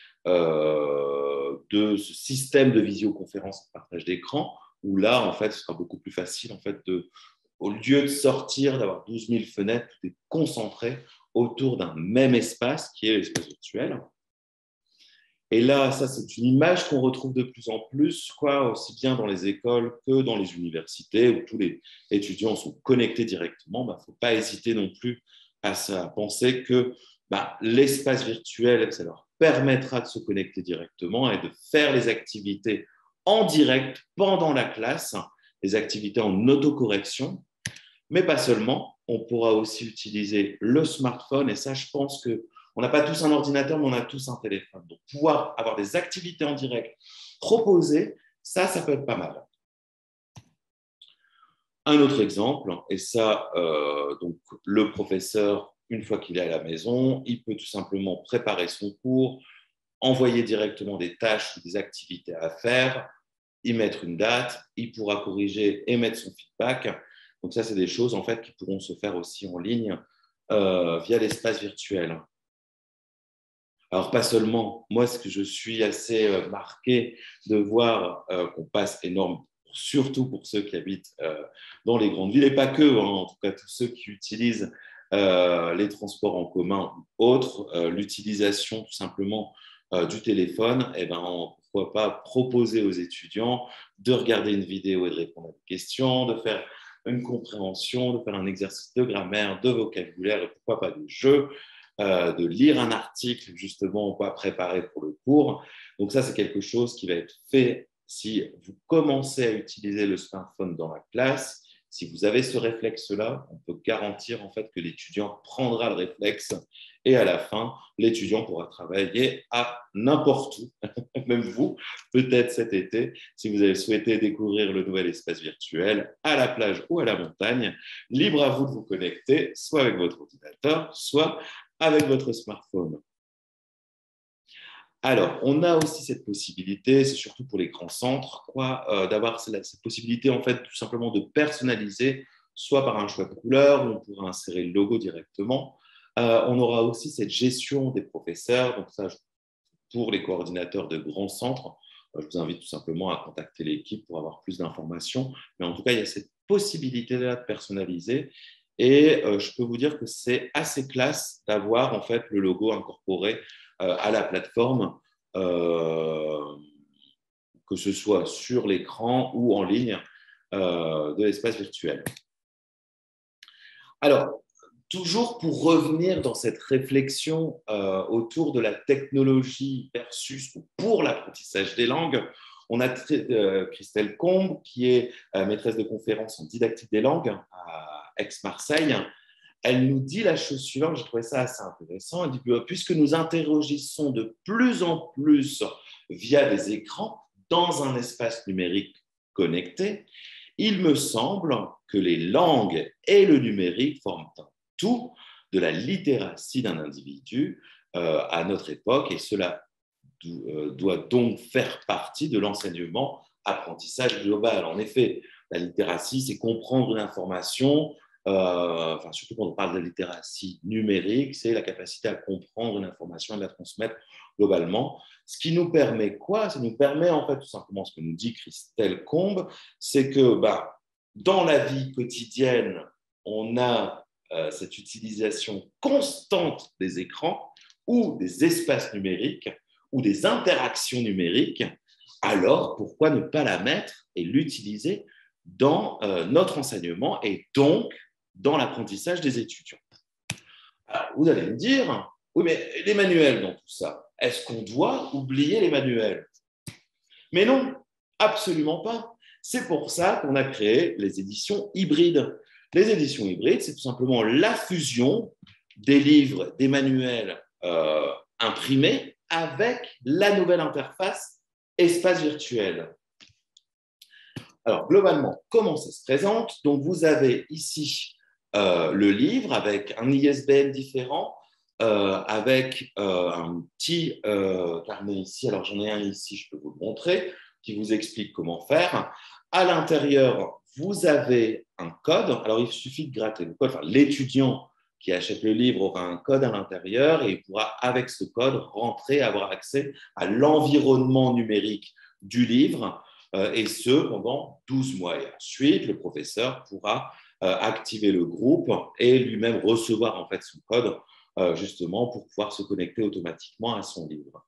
de ce système de visioconférence et de partage d'écran, où là, en fait, ce sera beaucoup plus facile, en fait, au lieu de sortir, d'avoir 12 000 fenêtres, tout est concentré autour d'un même espace qui est l'espace virtuel. Et là, ça, c'est une image qu'on retrouve de plus en plus, aussi bien dans les écoles que dans les universités, où tous les étudiants sont connectés directement. Il ne faut pas hésiter non plus à penser que l'espace virtuel, ça leur permettra de se connecter directement et de faire les activités en direct pendant la classe, les activités en autocorrection, mais pas seulement. On pourra aussi utiliser le smartphone, et ça, je pense que on n'a pas tous un ordinateur, mais on a tous un téléphone. Donc, pouvoir avoir des activités en direct proposées, ça peut être pas mal. Un autre exemple, et ça, donc, le professeur, une fois qu'il est à la maison, il peut tout simplement préparer son cours, envoyer directement des tâches ou des activités à faire, y mettre une date, il pourra corriger et mettre son feedback. Donc, ça, c'est des choses en fait qui pourront se faire aussi en ligne via l'espace virtuel. Alors, pas seulement, moi, ce que je suis assez marqué de voir qu'on passe énorme, surtout pour ceux qui habitent dans les grandes villes, et pas que, hein, en tout cas tous ceux qui utilisent les transports en commun ou autres, l'utilisation tout simplement du téléphone, eh ben, pourquoi pas proposer aux étudiants de regarder une vidéo et de répondre à des questions, de faire une compréhension, de faire un exercice de grammaire, de vocabulaire, et pourquoi pas de jeu, de lire un article justement pas préparé pour le cours. Donc ça, c'est quelque chose qui va être fait si vous commencez à utiliser le smartphone dans la classe. Si vous avez ce réflexe-là, on peut garantir en fait que l'étudiant prendra le réflexe et à la fin, l'étudiant pourra travailler à n'importe où, même vous, peut-être cet été, si vous avez souhaité découvrir le nouvel espace virtuel à la plage ou à la montagne. Libre à vous de vous connecter, soit avec votre ordinateur, soit avec votre smartphone. Alors, on a aussi cette possibilité, c'est surtout pour les grands centres, d'avoir cette possibilité en fait tout simplement de personnaliser, soit par un choix de couleur, où on pourra insérer le logo directement. On aura aussi cette gestion des professeurs, donc ça, pour les coordinateurs de grands centres, je vous invite tout simplement à contacter l'équipe pour avoir plus d'informations. Mais en tout cas, il y a cette possibilité-là de personnaliser. Et je peux vous dire que c'est assez classe d'avoir en fait le logo incorporé à la plateforme, que ce soit sur l'écran ou en ligne de l'espace virtuel. Alors, toujours pour revenir dans cette réflexion autour de la technologie versus ou pour l'apprentissage des langues, on a Christelle Combe, qui est maîtresse de conférences en didactique des langues à Aix-Marseille. Elle nous dit la chose suivante, j'ai trouvé ça assez intéressant. Elle dit, puisque nous interagissons de plus en plus via des écrans dans un espace numérique connecté, il me semble que les langues et le numérique forment un tout de la littératie d'un individu à notre époque, et cela doit donc faire partie de l'enseignement apprentissage global. En effet, la littératie, c'est comprendre une information, surtout quand on parle de la littératie numérique, c'est la capacité à comprendre une information et de la transmettre globalement. Ce qui nous permet quoi? Ça nous permet en fait tout simplement ce que nous dit Christelle Combe, c'est que dans la vie quotidienne, on a cette utilisation constante des écrans ou des espaces numériques ou des interactions numériques. Alors, pourquoi ne pas la mettre et l'utiliser dans notre enseignement et donc dans l'apprentissage des étudiants? Alors, vous allez me dire, oui, mais les manuels dans tout ça, est-ce qu'on doit oublier les manuels? Mais non, absolument pas. C'est pour ça qu'on a créé les éditions hybrides. Les éditions hybrides, c'est tout simplement la fusion des livres, des manuels imprimés avec la nouvelle interface espace virtuel. Alors, globalement, comment ça se présente? Donc, vous avez ici le livre avec un ISBN différent, avec un petit carnet ici. Alors, j'en ai un ici, je peux vous le montrer, qui vous explique comment faire. À l'intérieur, vous avez un code. Alors, il suffit de gratter le code. Enfin, l'étudiant qui achète le livre aura un code à l'intérieur et il pourra, avec ce code, rentrer, avoir accès à l'environnement numérique du livre, et ce, pendant 12 mois. Et ensuite, le professeur pourra activer le groupe et lui-même recevoir en fait son code, justement, pour pouvoir se connecter automatiquement à son livre.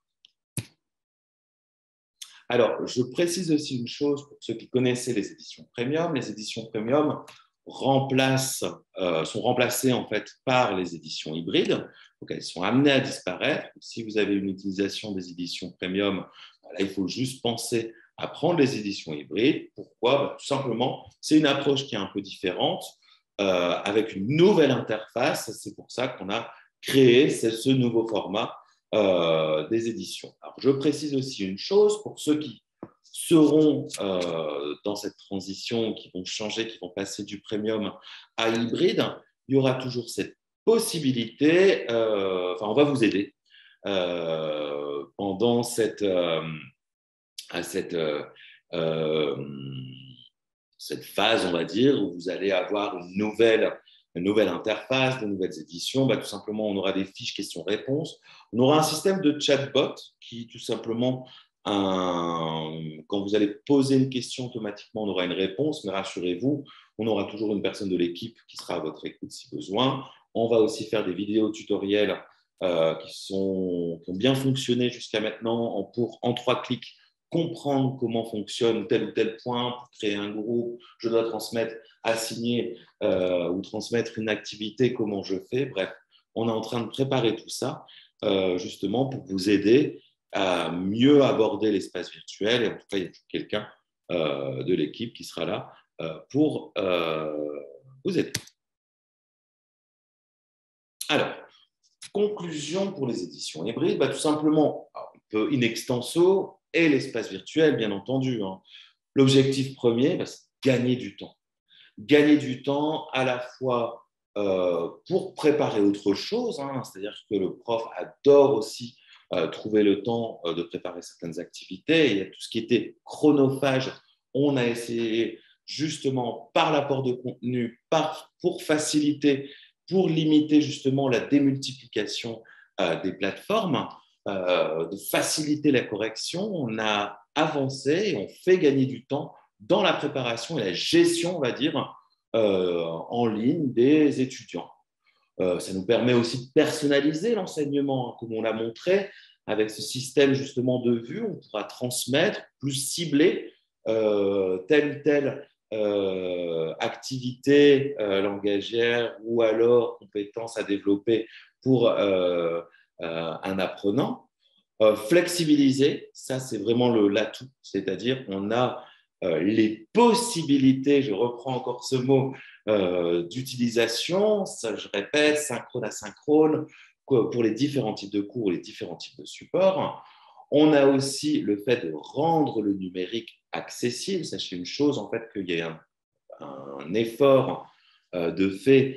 Alors, je précise aussi une chose pour ceux qui connaissaient les éditions premium. Les éditions premium sont remplacées en fait par les éditions hybrides. Donc, elles sont amenées à disparaître. Si vous avez une utilisation des éditions premium, là, il faut juste penser à prendre les éditions hybrides. Pourquoi? Tout simplement, c'est une approche qui est un peu différente, avec une nouvelle interface. C'est pour ça qu'on a créé ce nouveau format des éditions. Alors, je précise aussi une chose pour ceux qui seront dans cette transition, qui vont changer, qui vont passer du premium à hybride, il y aura toujours cette possibilité, on va vous aider pendant cette phase, on va dire, où vous allez avoir une nouvelle une nouvelle interface, de nouvelles éditions. Tout simplement, on aura des fiches questions-réponses. On aura un système de chatbot qui, tout simplement, quand vous allez poser une question, automatiquement, on aura une réponse. Mais rassurez-vous, on aura toujours une personne de l'équipe qui sera à votre écoute si besoin. On va aussi faire des vidéos tutoriels qui ont bien fonctionné jusqu'à maintenant pour, en 3 clics, comprendre comment fonctionne tel ou tel point pour créer un groupe. Je dois transmettre, assigner ou transmettre une activité, comment je fais. Bref, on est en train de préparer tout ça justement pour vous aider à mieux aborder l'espace virtuel. Et en tout cas, il y a quelqu'un de l'équipe qui sera là pour vous aider. Alors, conclusion pour les éditions hybrides, tout simplement, un peu in extenso, et l'espace virtuel, bien entendu. L'objectif premier, c'est gagner du temps. Gagner du temps à la fois pour préparer autre chose, c'est-à-dire que le prof adore aussi trouver le temps de préparer certaines activités. Il y a tout ce qui était chronophage. On a essayé justement par l'apport de contenu, pour faciliter, pour limiter justement la démultiplication des plateformes, de faciliter la correction. On a avancé et on fait gagner du temps dans la préparation et la gestion, on va dire, en ligne des étudiants. Ça nous permet aussi de personnaliser l'enseignement, comme on l'a montré, avec ce système justement de vue, on pourra transmettre, plus cibler telle ou telle activité langagière ou alors compétence à développer pour un apprenant. Flexibiliser, ça c'est vraiment l'atout, c'est-à-dire on a les possibilités, je reprends encore ce mot, d'utilisation, ça je répète, synchrone, asynchrone, pour les différents types de cours, les différents types de supports. On a aussi le fait de rendre le numérique accessible. Sachez une chose, en fait, qu'il y a un effort de fait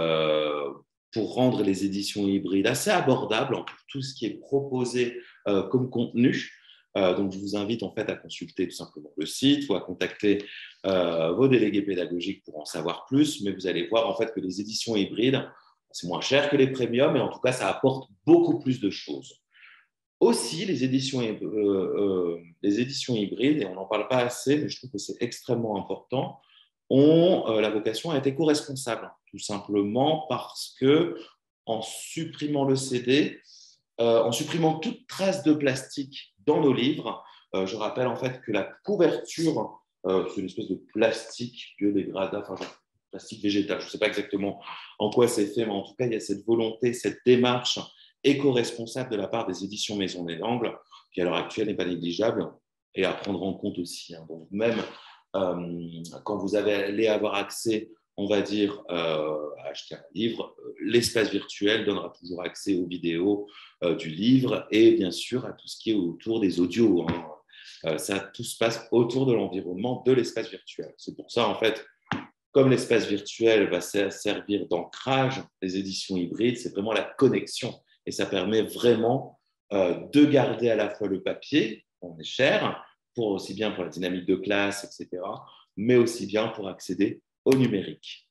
pour rendre les éditions hybrides assez abordables en tout ce qui est proposé comme contenu. Donc, je vous invite en fait à consulter tout simplement le site ou à contacter vos délégués pédagogiques pour en savoir plus. Mais vous allez voir en fait que les éditions hybrides, c'est moins cher que les premiums, mais en tout cas, ça apporte beaucoup plus de choses. Aussi, les éditions hybrides, et on n'en parle pas assez, mais je trouve que c'est extrêmement important, ont la vocation à être éco-responsables, tout simplement parce que en supprimant le CD, en supprimant toute trace de plastique dans nos livres, je rappelle en fait que la couverture, c'est une espèce de plastique biodégradable, enfin plastique végétal, je ne sais pas exactement en quoi c'est fait, mais en tout cas, il y a cette volonté, cette démarche éco-responsable de la part des éditions Maisons des Langues, qui à l'heure actuelle n'est pas négligeable et à prendre en compte aussi. Donc même quand vous allez avoir accès, on va dire, à acheter un livre, l'espace virtuel donnera toujours accès aux vidéos du livre et bien sûr à tout ce qui est autour des audios. Ça, tout se passe autour de l'environnement de l'espace virtuel. C'est pour ça, en fait, comme l'espace virtuel va servir d'ancrage, les éditions hybrides, c'est vraiment la connexion. Et ça permet vraiment de garder à la fois le papier, on est cher, aussi bien pour la dynamique de classe, etc., mais aussi bien pour accéder au numérique.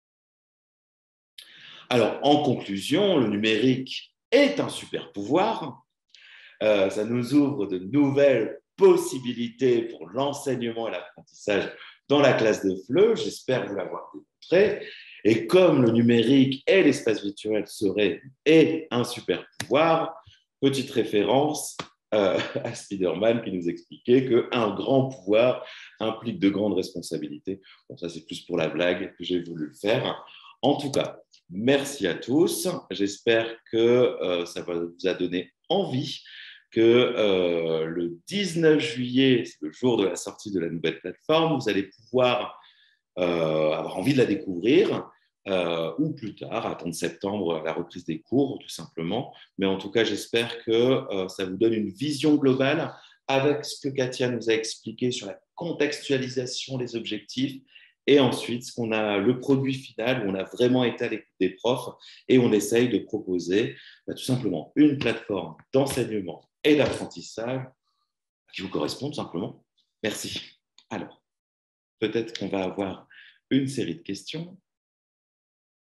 Alors, en conclusion, le numérique est un super pouvoir. Ça nous ouvre de nouvelles possibilités pour l'enseignement et l'apprentissage dans la classe de FLE. J'espère vous l'avoir démontré. Et comme le numérique et l'espace virtuel est un super pouvoir, petite référence à Spider-Man qui nous expliquait qu'un grand pouvoir implique de grandes responsabilités. Bon, ça, c'est plus pour la blague que j'ai voulu le faire. En tout cas, merci à tous. J'espère que ça vous a donné envie que le 19 juillet, c'est le jour de la sortie de la nouvelle plateforme, vous allez pouvoir avoir envie de la découvrir ou plus tard, attendre septembre, la reprise des cours, tout simplement. Mais en tout cas, j'espère que ça vous donne une vision globale avec ce que Katia nous a expliqué sur la contextualisation des objectifs et ensuite ce qu'on a, le produit final où on a vraiment été à l'écoute des profs et on essaye de proposer tout simplement une plateforme d'enseignement et d'apprentissage qui vous correspond tout simplement. Merci. Alors, peut-être qu'on va avoir une série de questions.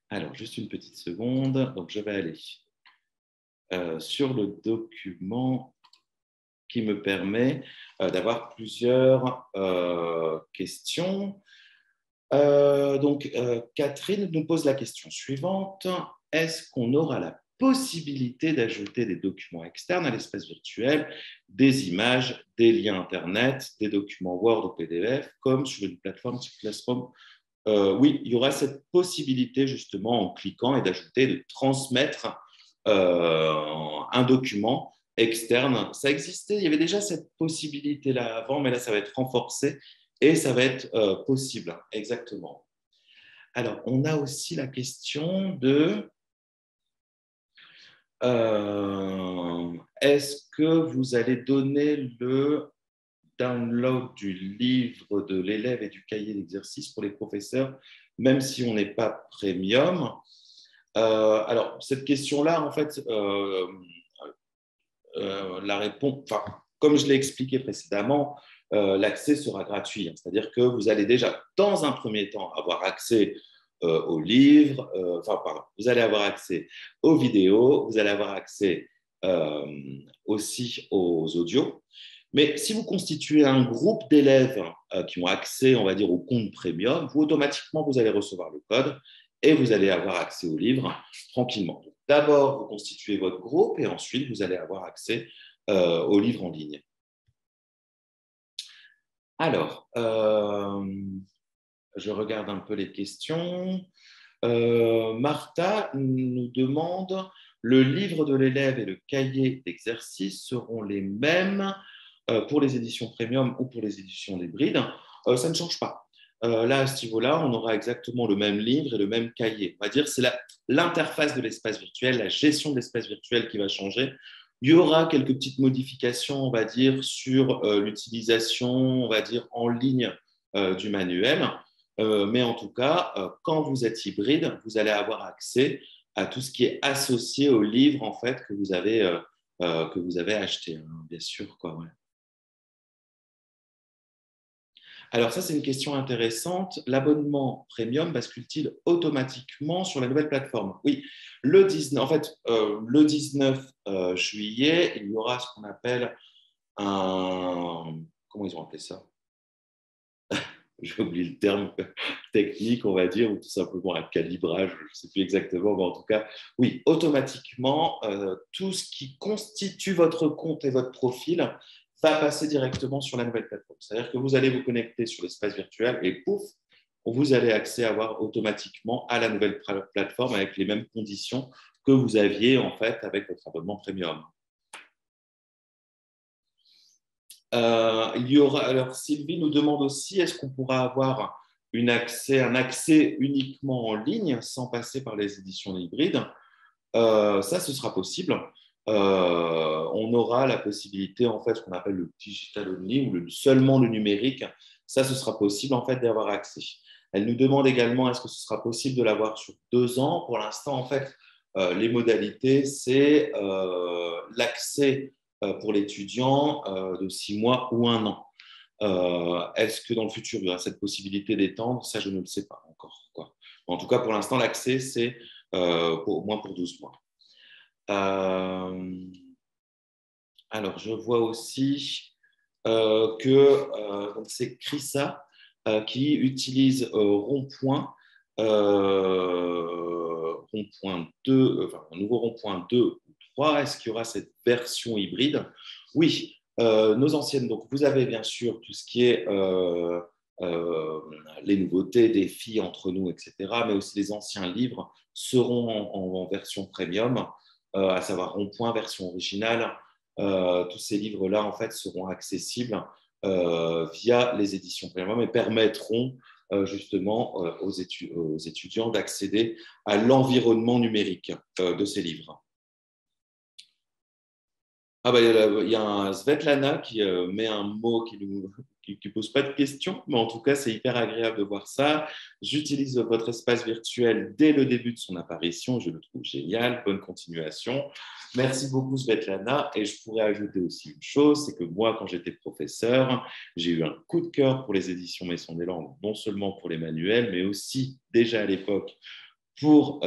Alors, juste une petite seconde. Donc, je vais aller sur le document qui me permet d'avoir plusieurs questions. Catherine nous pose la question suivante. Est-ce qu'on aura la possibilité d'ajouter des documents externes à l'espace virtuel, des images, des liens Internet, des documents Word ou PDF, comme sur une plateforme type Classroom? Oui, il y aura cette possibilité justement en cliquant et d'ajouter, de transmettre un document externe. Ça existait, il y avait déjà cette possibilité-là avant, mais là, ça va être renforcé et ça va être possible, exactement. Alors, on a aussi la question de est-ce que vous allez donner le download du livre de l'élève et du cahier d'exercice pour les professeurs, même si on n'est pas premium? Alors, cette question-là, en fait, la réponse, enfin, comme je l'ai expliqué précédemment, l'accès sera gratuit. C'est-à-dire que vous allez déjà, dans un premier temps, avoir accès aux livres, vous allez avoir accès aux vidéos, vous allez avoir accès aussi aux audios. Mais si vous constituez un groupe d'élèves qui ont accès, on va dire, au compte premium, vous automatiquement, vous allez recevoir le code et vous allez avoir accès aux livres tranquillement. D'abord, vous constituez votre groupe et ensuite, vous allez avoir accès aux livres en ligne. Alors, je regarde un peu les questions. Martha nous demande, le livre de l'élève et le cahier d'exercice seront les mêmes pour les éditions premium ou pour les éditions hybrides? Ça ne change pas. Là, à ce niveau-là, on aura exactement le même livre et le même cahier. On va dire que c'est l'interface de l'espace virtuel, la gestion de l'espace virtuel qui va changer. Il y aura quelques petites modifications, on va dire, sur l'utilisation, on va dire, en ligne du manuel. Mais en tout cas, quand vous êtes hybride, vous allez avoir accès à tout ce qui est associé au livre en fait, que vous avez acheté, hein, bien sûr. Quoi, ouais. Alors ça, c'est une question intéressante. L'abonnement premium bascule-t-il automatiquement sur la nouvelle plateforme? Oui, le 19 juillet, il y aura ce qu'on appelle un... Comment ils ont appelé ça? J'ai oublié le terme technique, on va dire, ou tout simplement un calibrage, je ne sais plus exactement, mais en tout cas, oui, automatiquement, tout ce qui constitue votre compte et votre profil va passer directement sur la nouvelle plateforme. C'est-à-dire que vous allez vous connecter sur l'espace virtuel et pouf, vous allez avoir automatiquement à la nouvelle plateforme avec les mêmes conditions que vous aviez en fait avec votre abonnement premium. Il y aura, alors Sylvie nous demande aussi, est-ce qu'on pourra avoir un accès uniquement en ligne sans passer par les éditions hybrides? Ça, ce sera possible. On aura la possibilité, en fait, ce qu'on appelle le digital only ou seulement le numérique. Ça, ce sera possible, en fait, d'avoir accès. Elle nous demande également, est-ce que ce sera possible de l'avoir sur 2 ans? Pour l'instant, en fait, les modalités, c'est l'accès pour l'étudiant de 6 mois ou 1 an. Est-ce que dans le futur, il y aura cette possibilité d'étendre? Ça, je ne le sais pas encore, quoi. En tout cas, pour l'instant, l'accès, c'est au moins pour 12 mois. Alors, je vois aussi que c'est Chrissa qui utilise rond-point 2, enfin, un nouveau rond-point 2 ou 3. Est-ce qu'il y aura cette version hybride? Oui, nos anciennes. Donc, vous avez bien sûr tout ce qui est les nouveautés, défis entre nous, etc. Mais aussi les anciens livres seront en version premium, à savoir rond-point, version originale. Tous ces livres-là, en fait, seront accessibles via les éditions premium et permettront justement aux étudiants d'accéder à l'environnement numérique de ces livres. Ah bah, il y a un Svetlana qui met un mot qui ne pose pas de questions, mais en tout cas, c'est hyper agréable de voir ça. J'utilise votre espace virtuel dès le début de son apparition. Je le trouve génial. Bonne continuation. Merci beaucoup, Svetlana. Et je pourrais ajouter aussi une chose, c'est que moi, quand j'étais professeur, j'ai eu un coup de cœur pour les éditions Maison des Langues, non seulement pour les manuels, mais aussi déjà à l'époque pour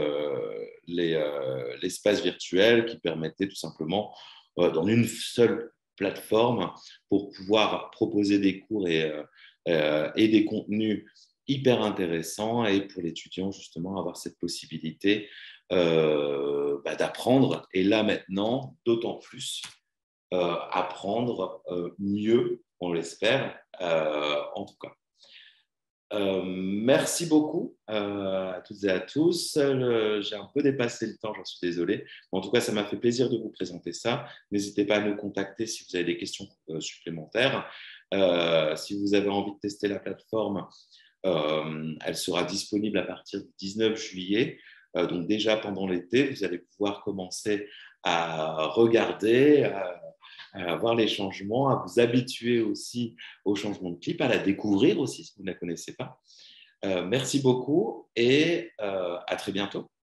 l'espace virtuel qui permettait tout simplement, dans une seule plateforme, pour pouvoir proposer des cours et des contenus hyper intéressants, et pour l'étudiant justement avoir cette possibilité d'apprendre, et là maintenant d'autant plus apprendre mieux, on l'espère, en tout cas. Merci beaucoup à toutes et à tous. J'ai un peu dépassé le temps, j'en suis désolé. En tout cas, ça m'a fait plaisir de vous présenter ça. N'hésitez pas à nous contacter si vous avez des questions supplémentaires. Si vous avez envie de tester la plateforme, elle sera disponible à partir du 19 juillet. Donc déjà pendant l'été, vous allez pouvoir commencer à regarder, à voir les changements, à vous habituer aussi au changement de clip, à la découvrir aussi si vous ne la connaissez pas. Merci beaucoup et à très bientôt.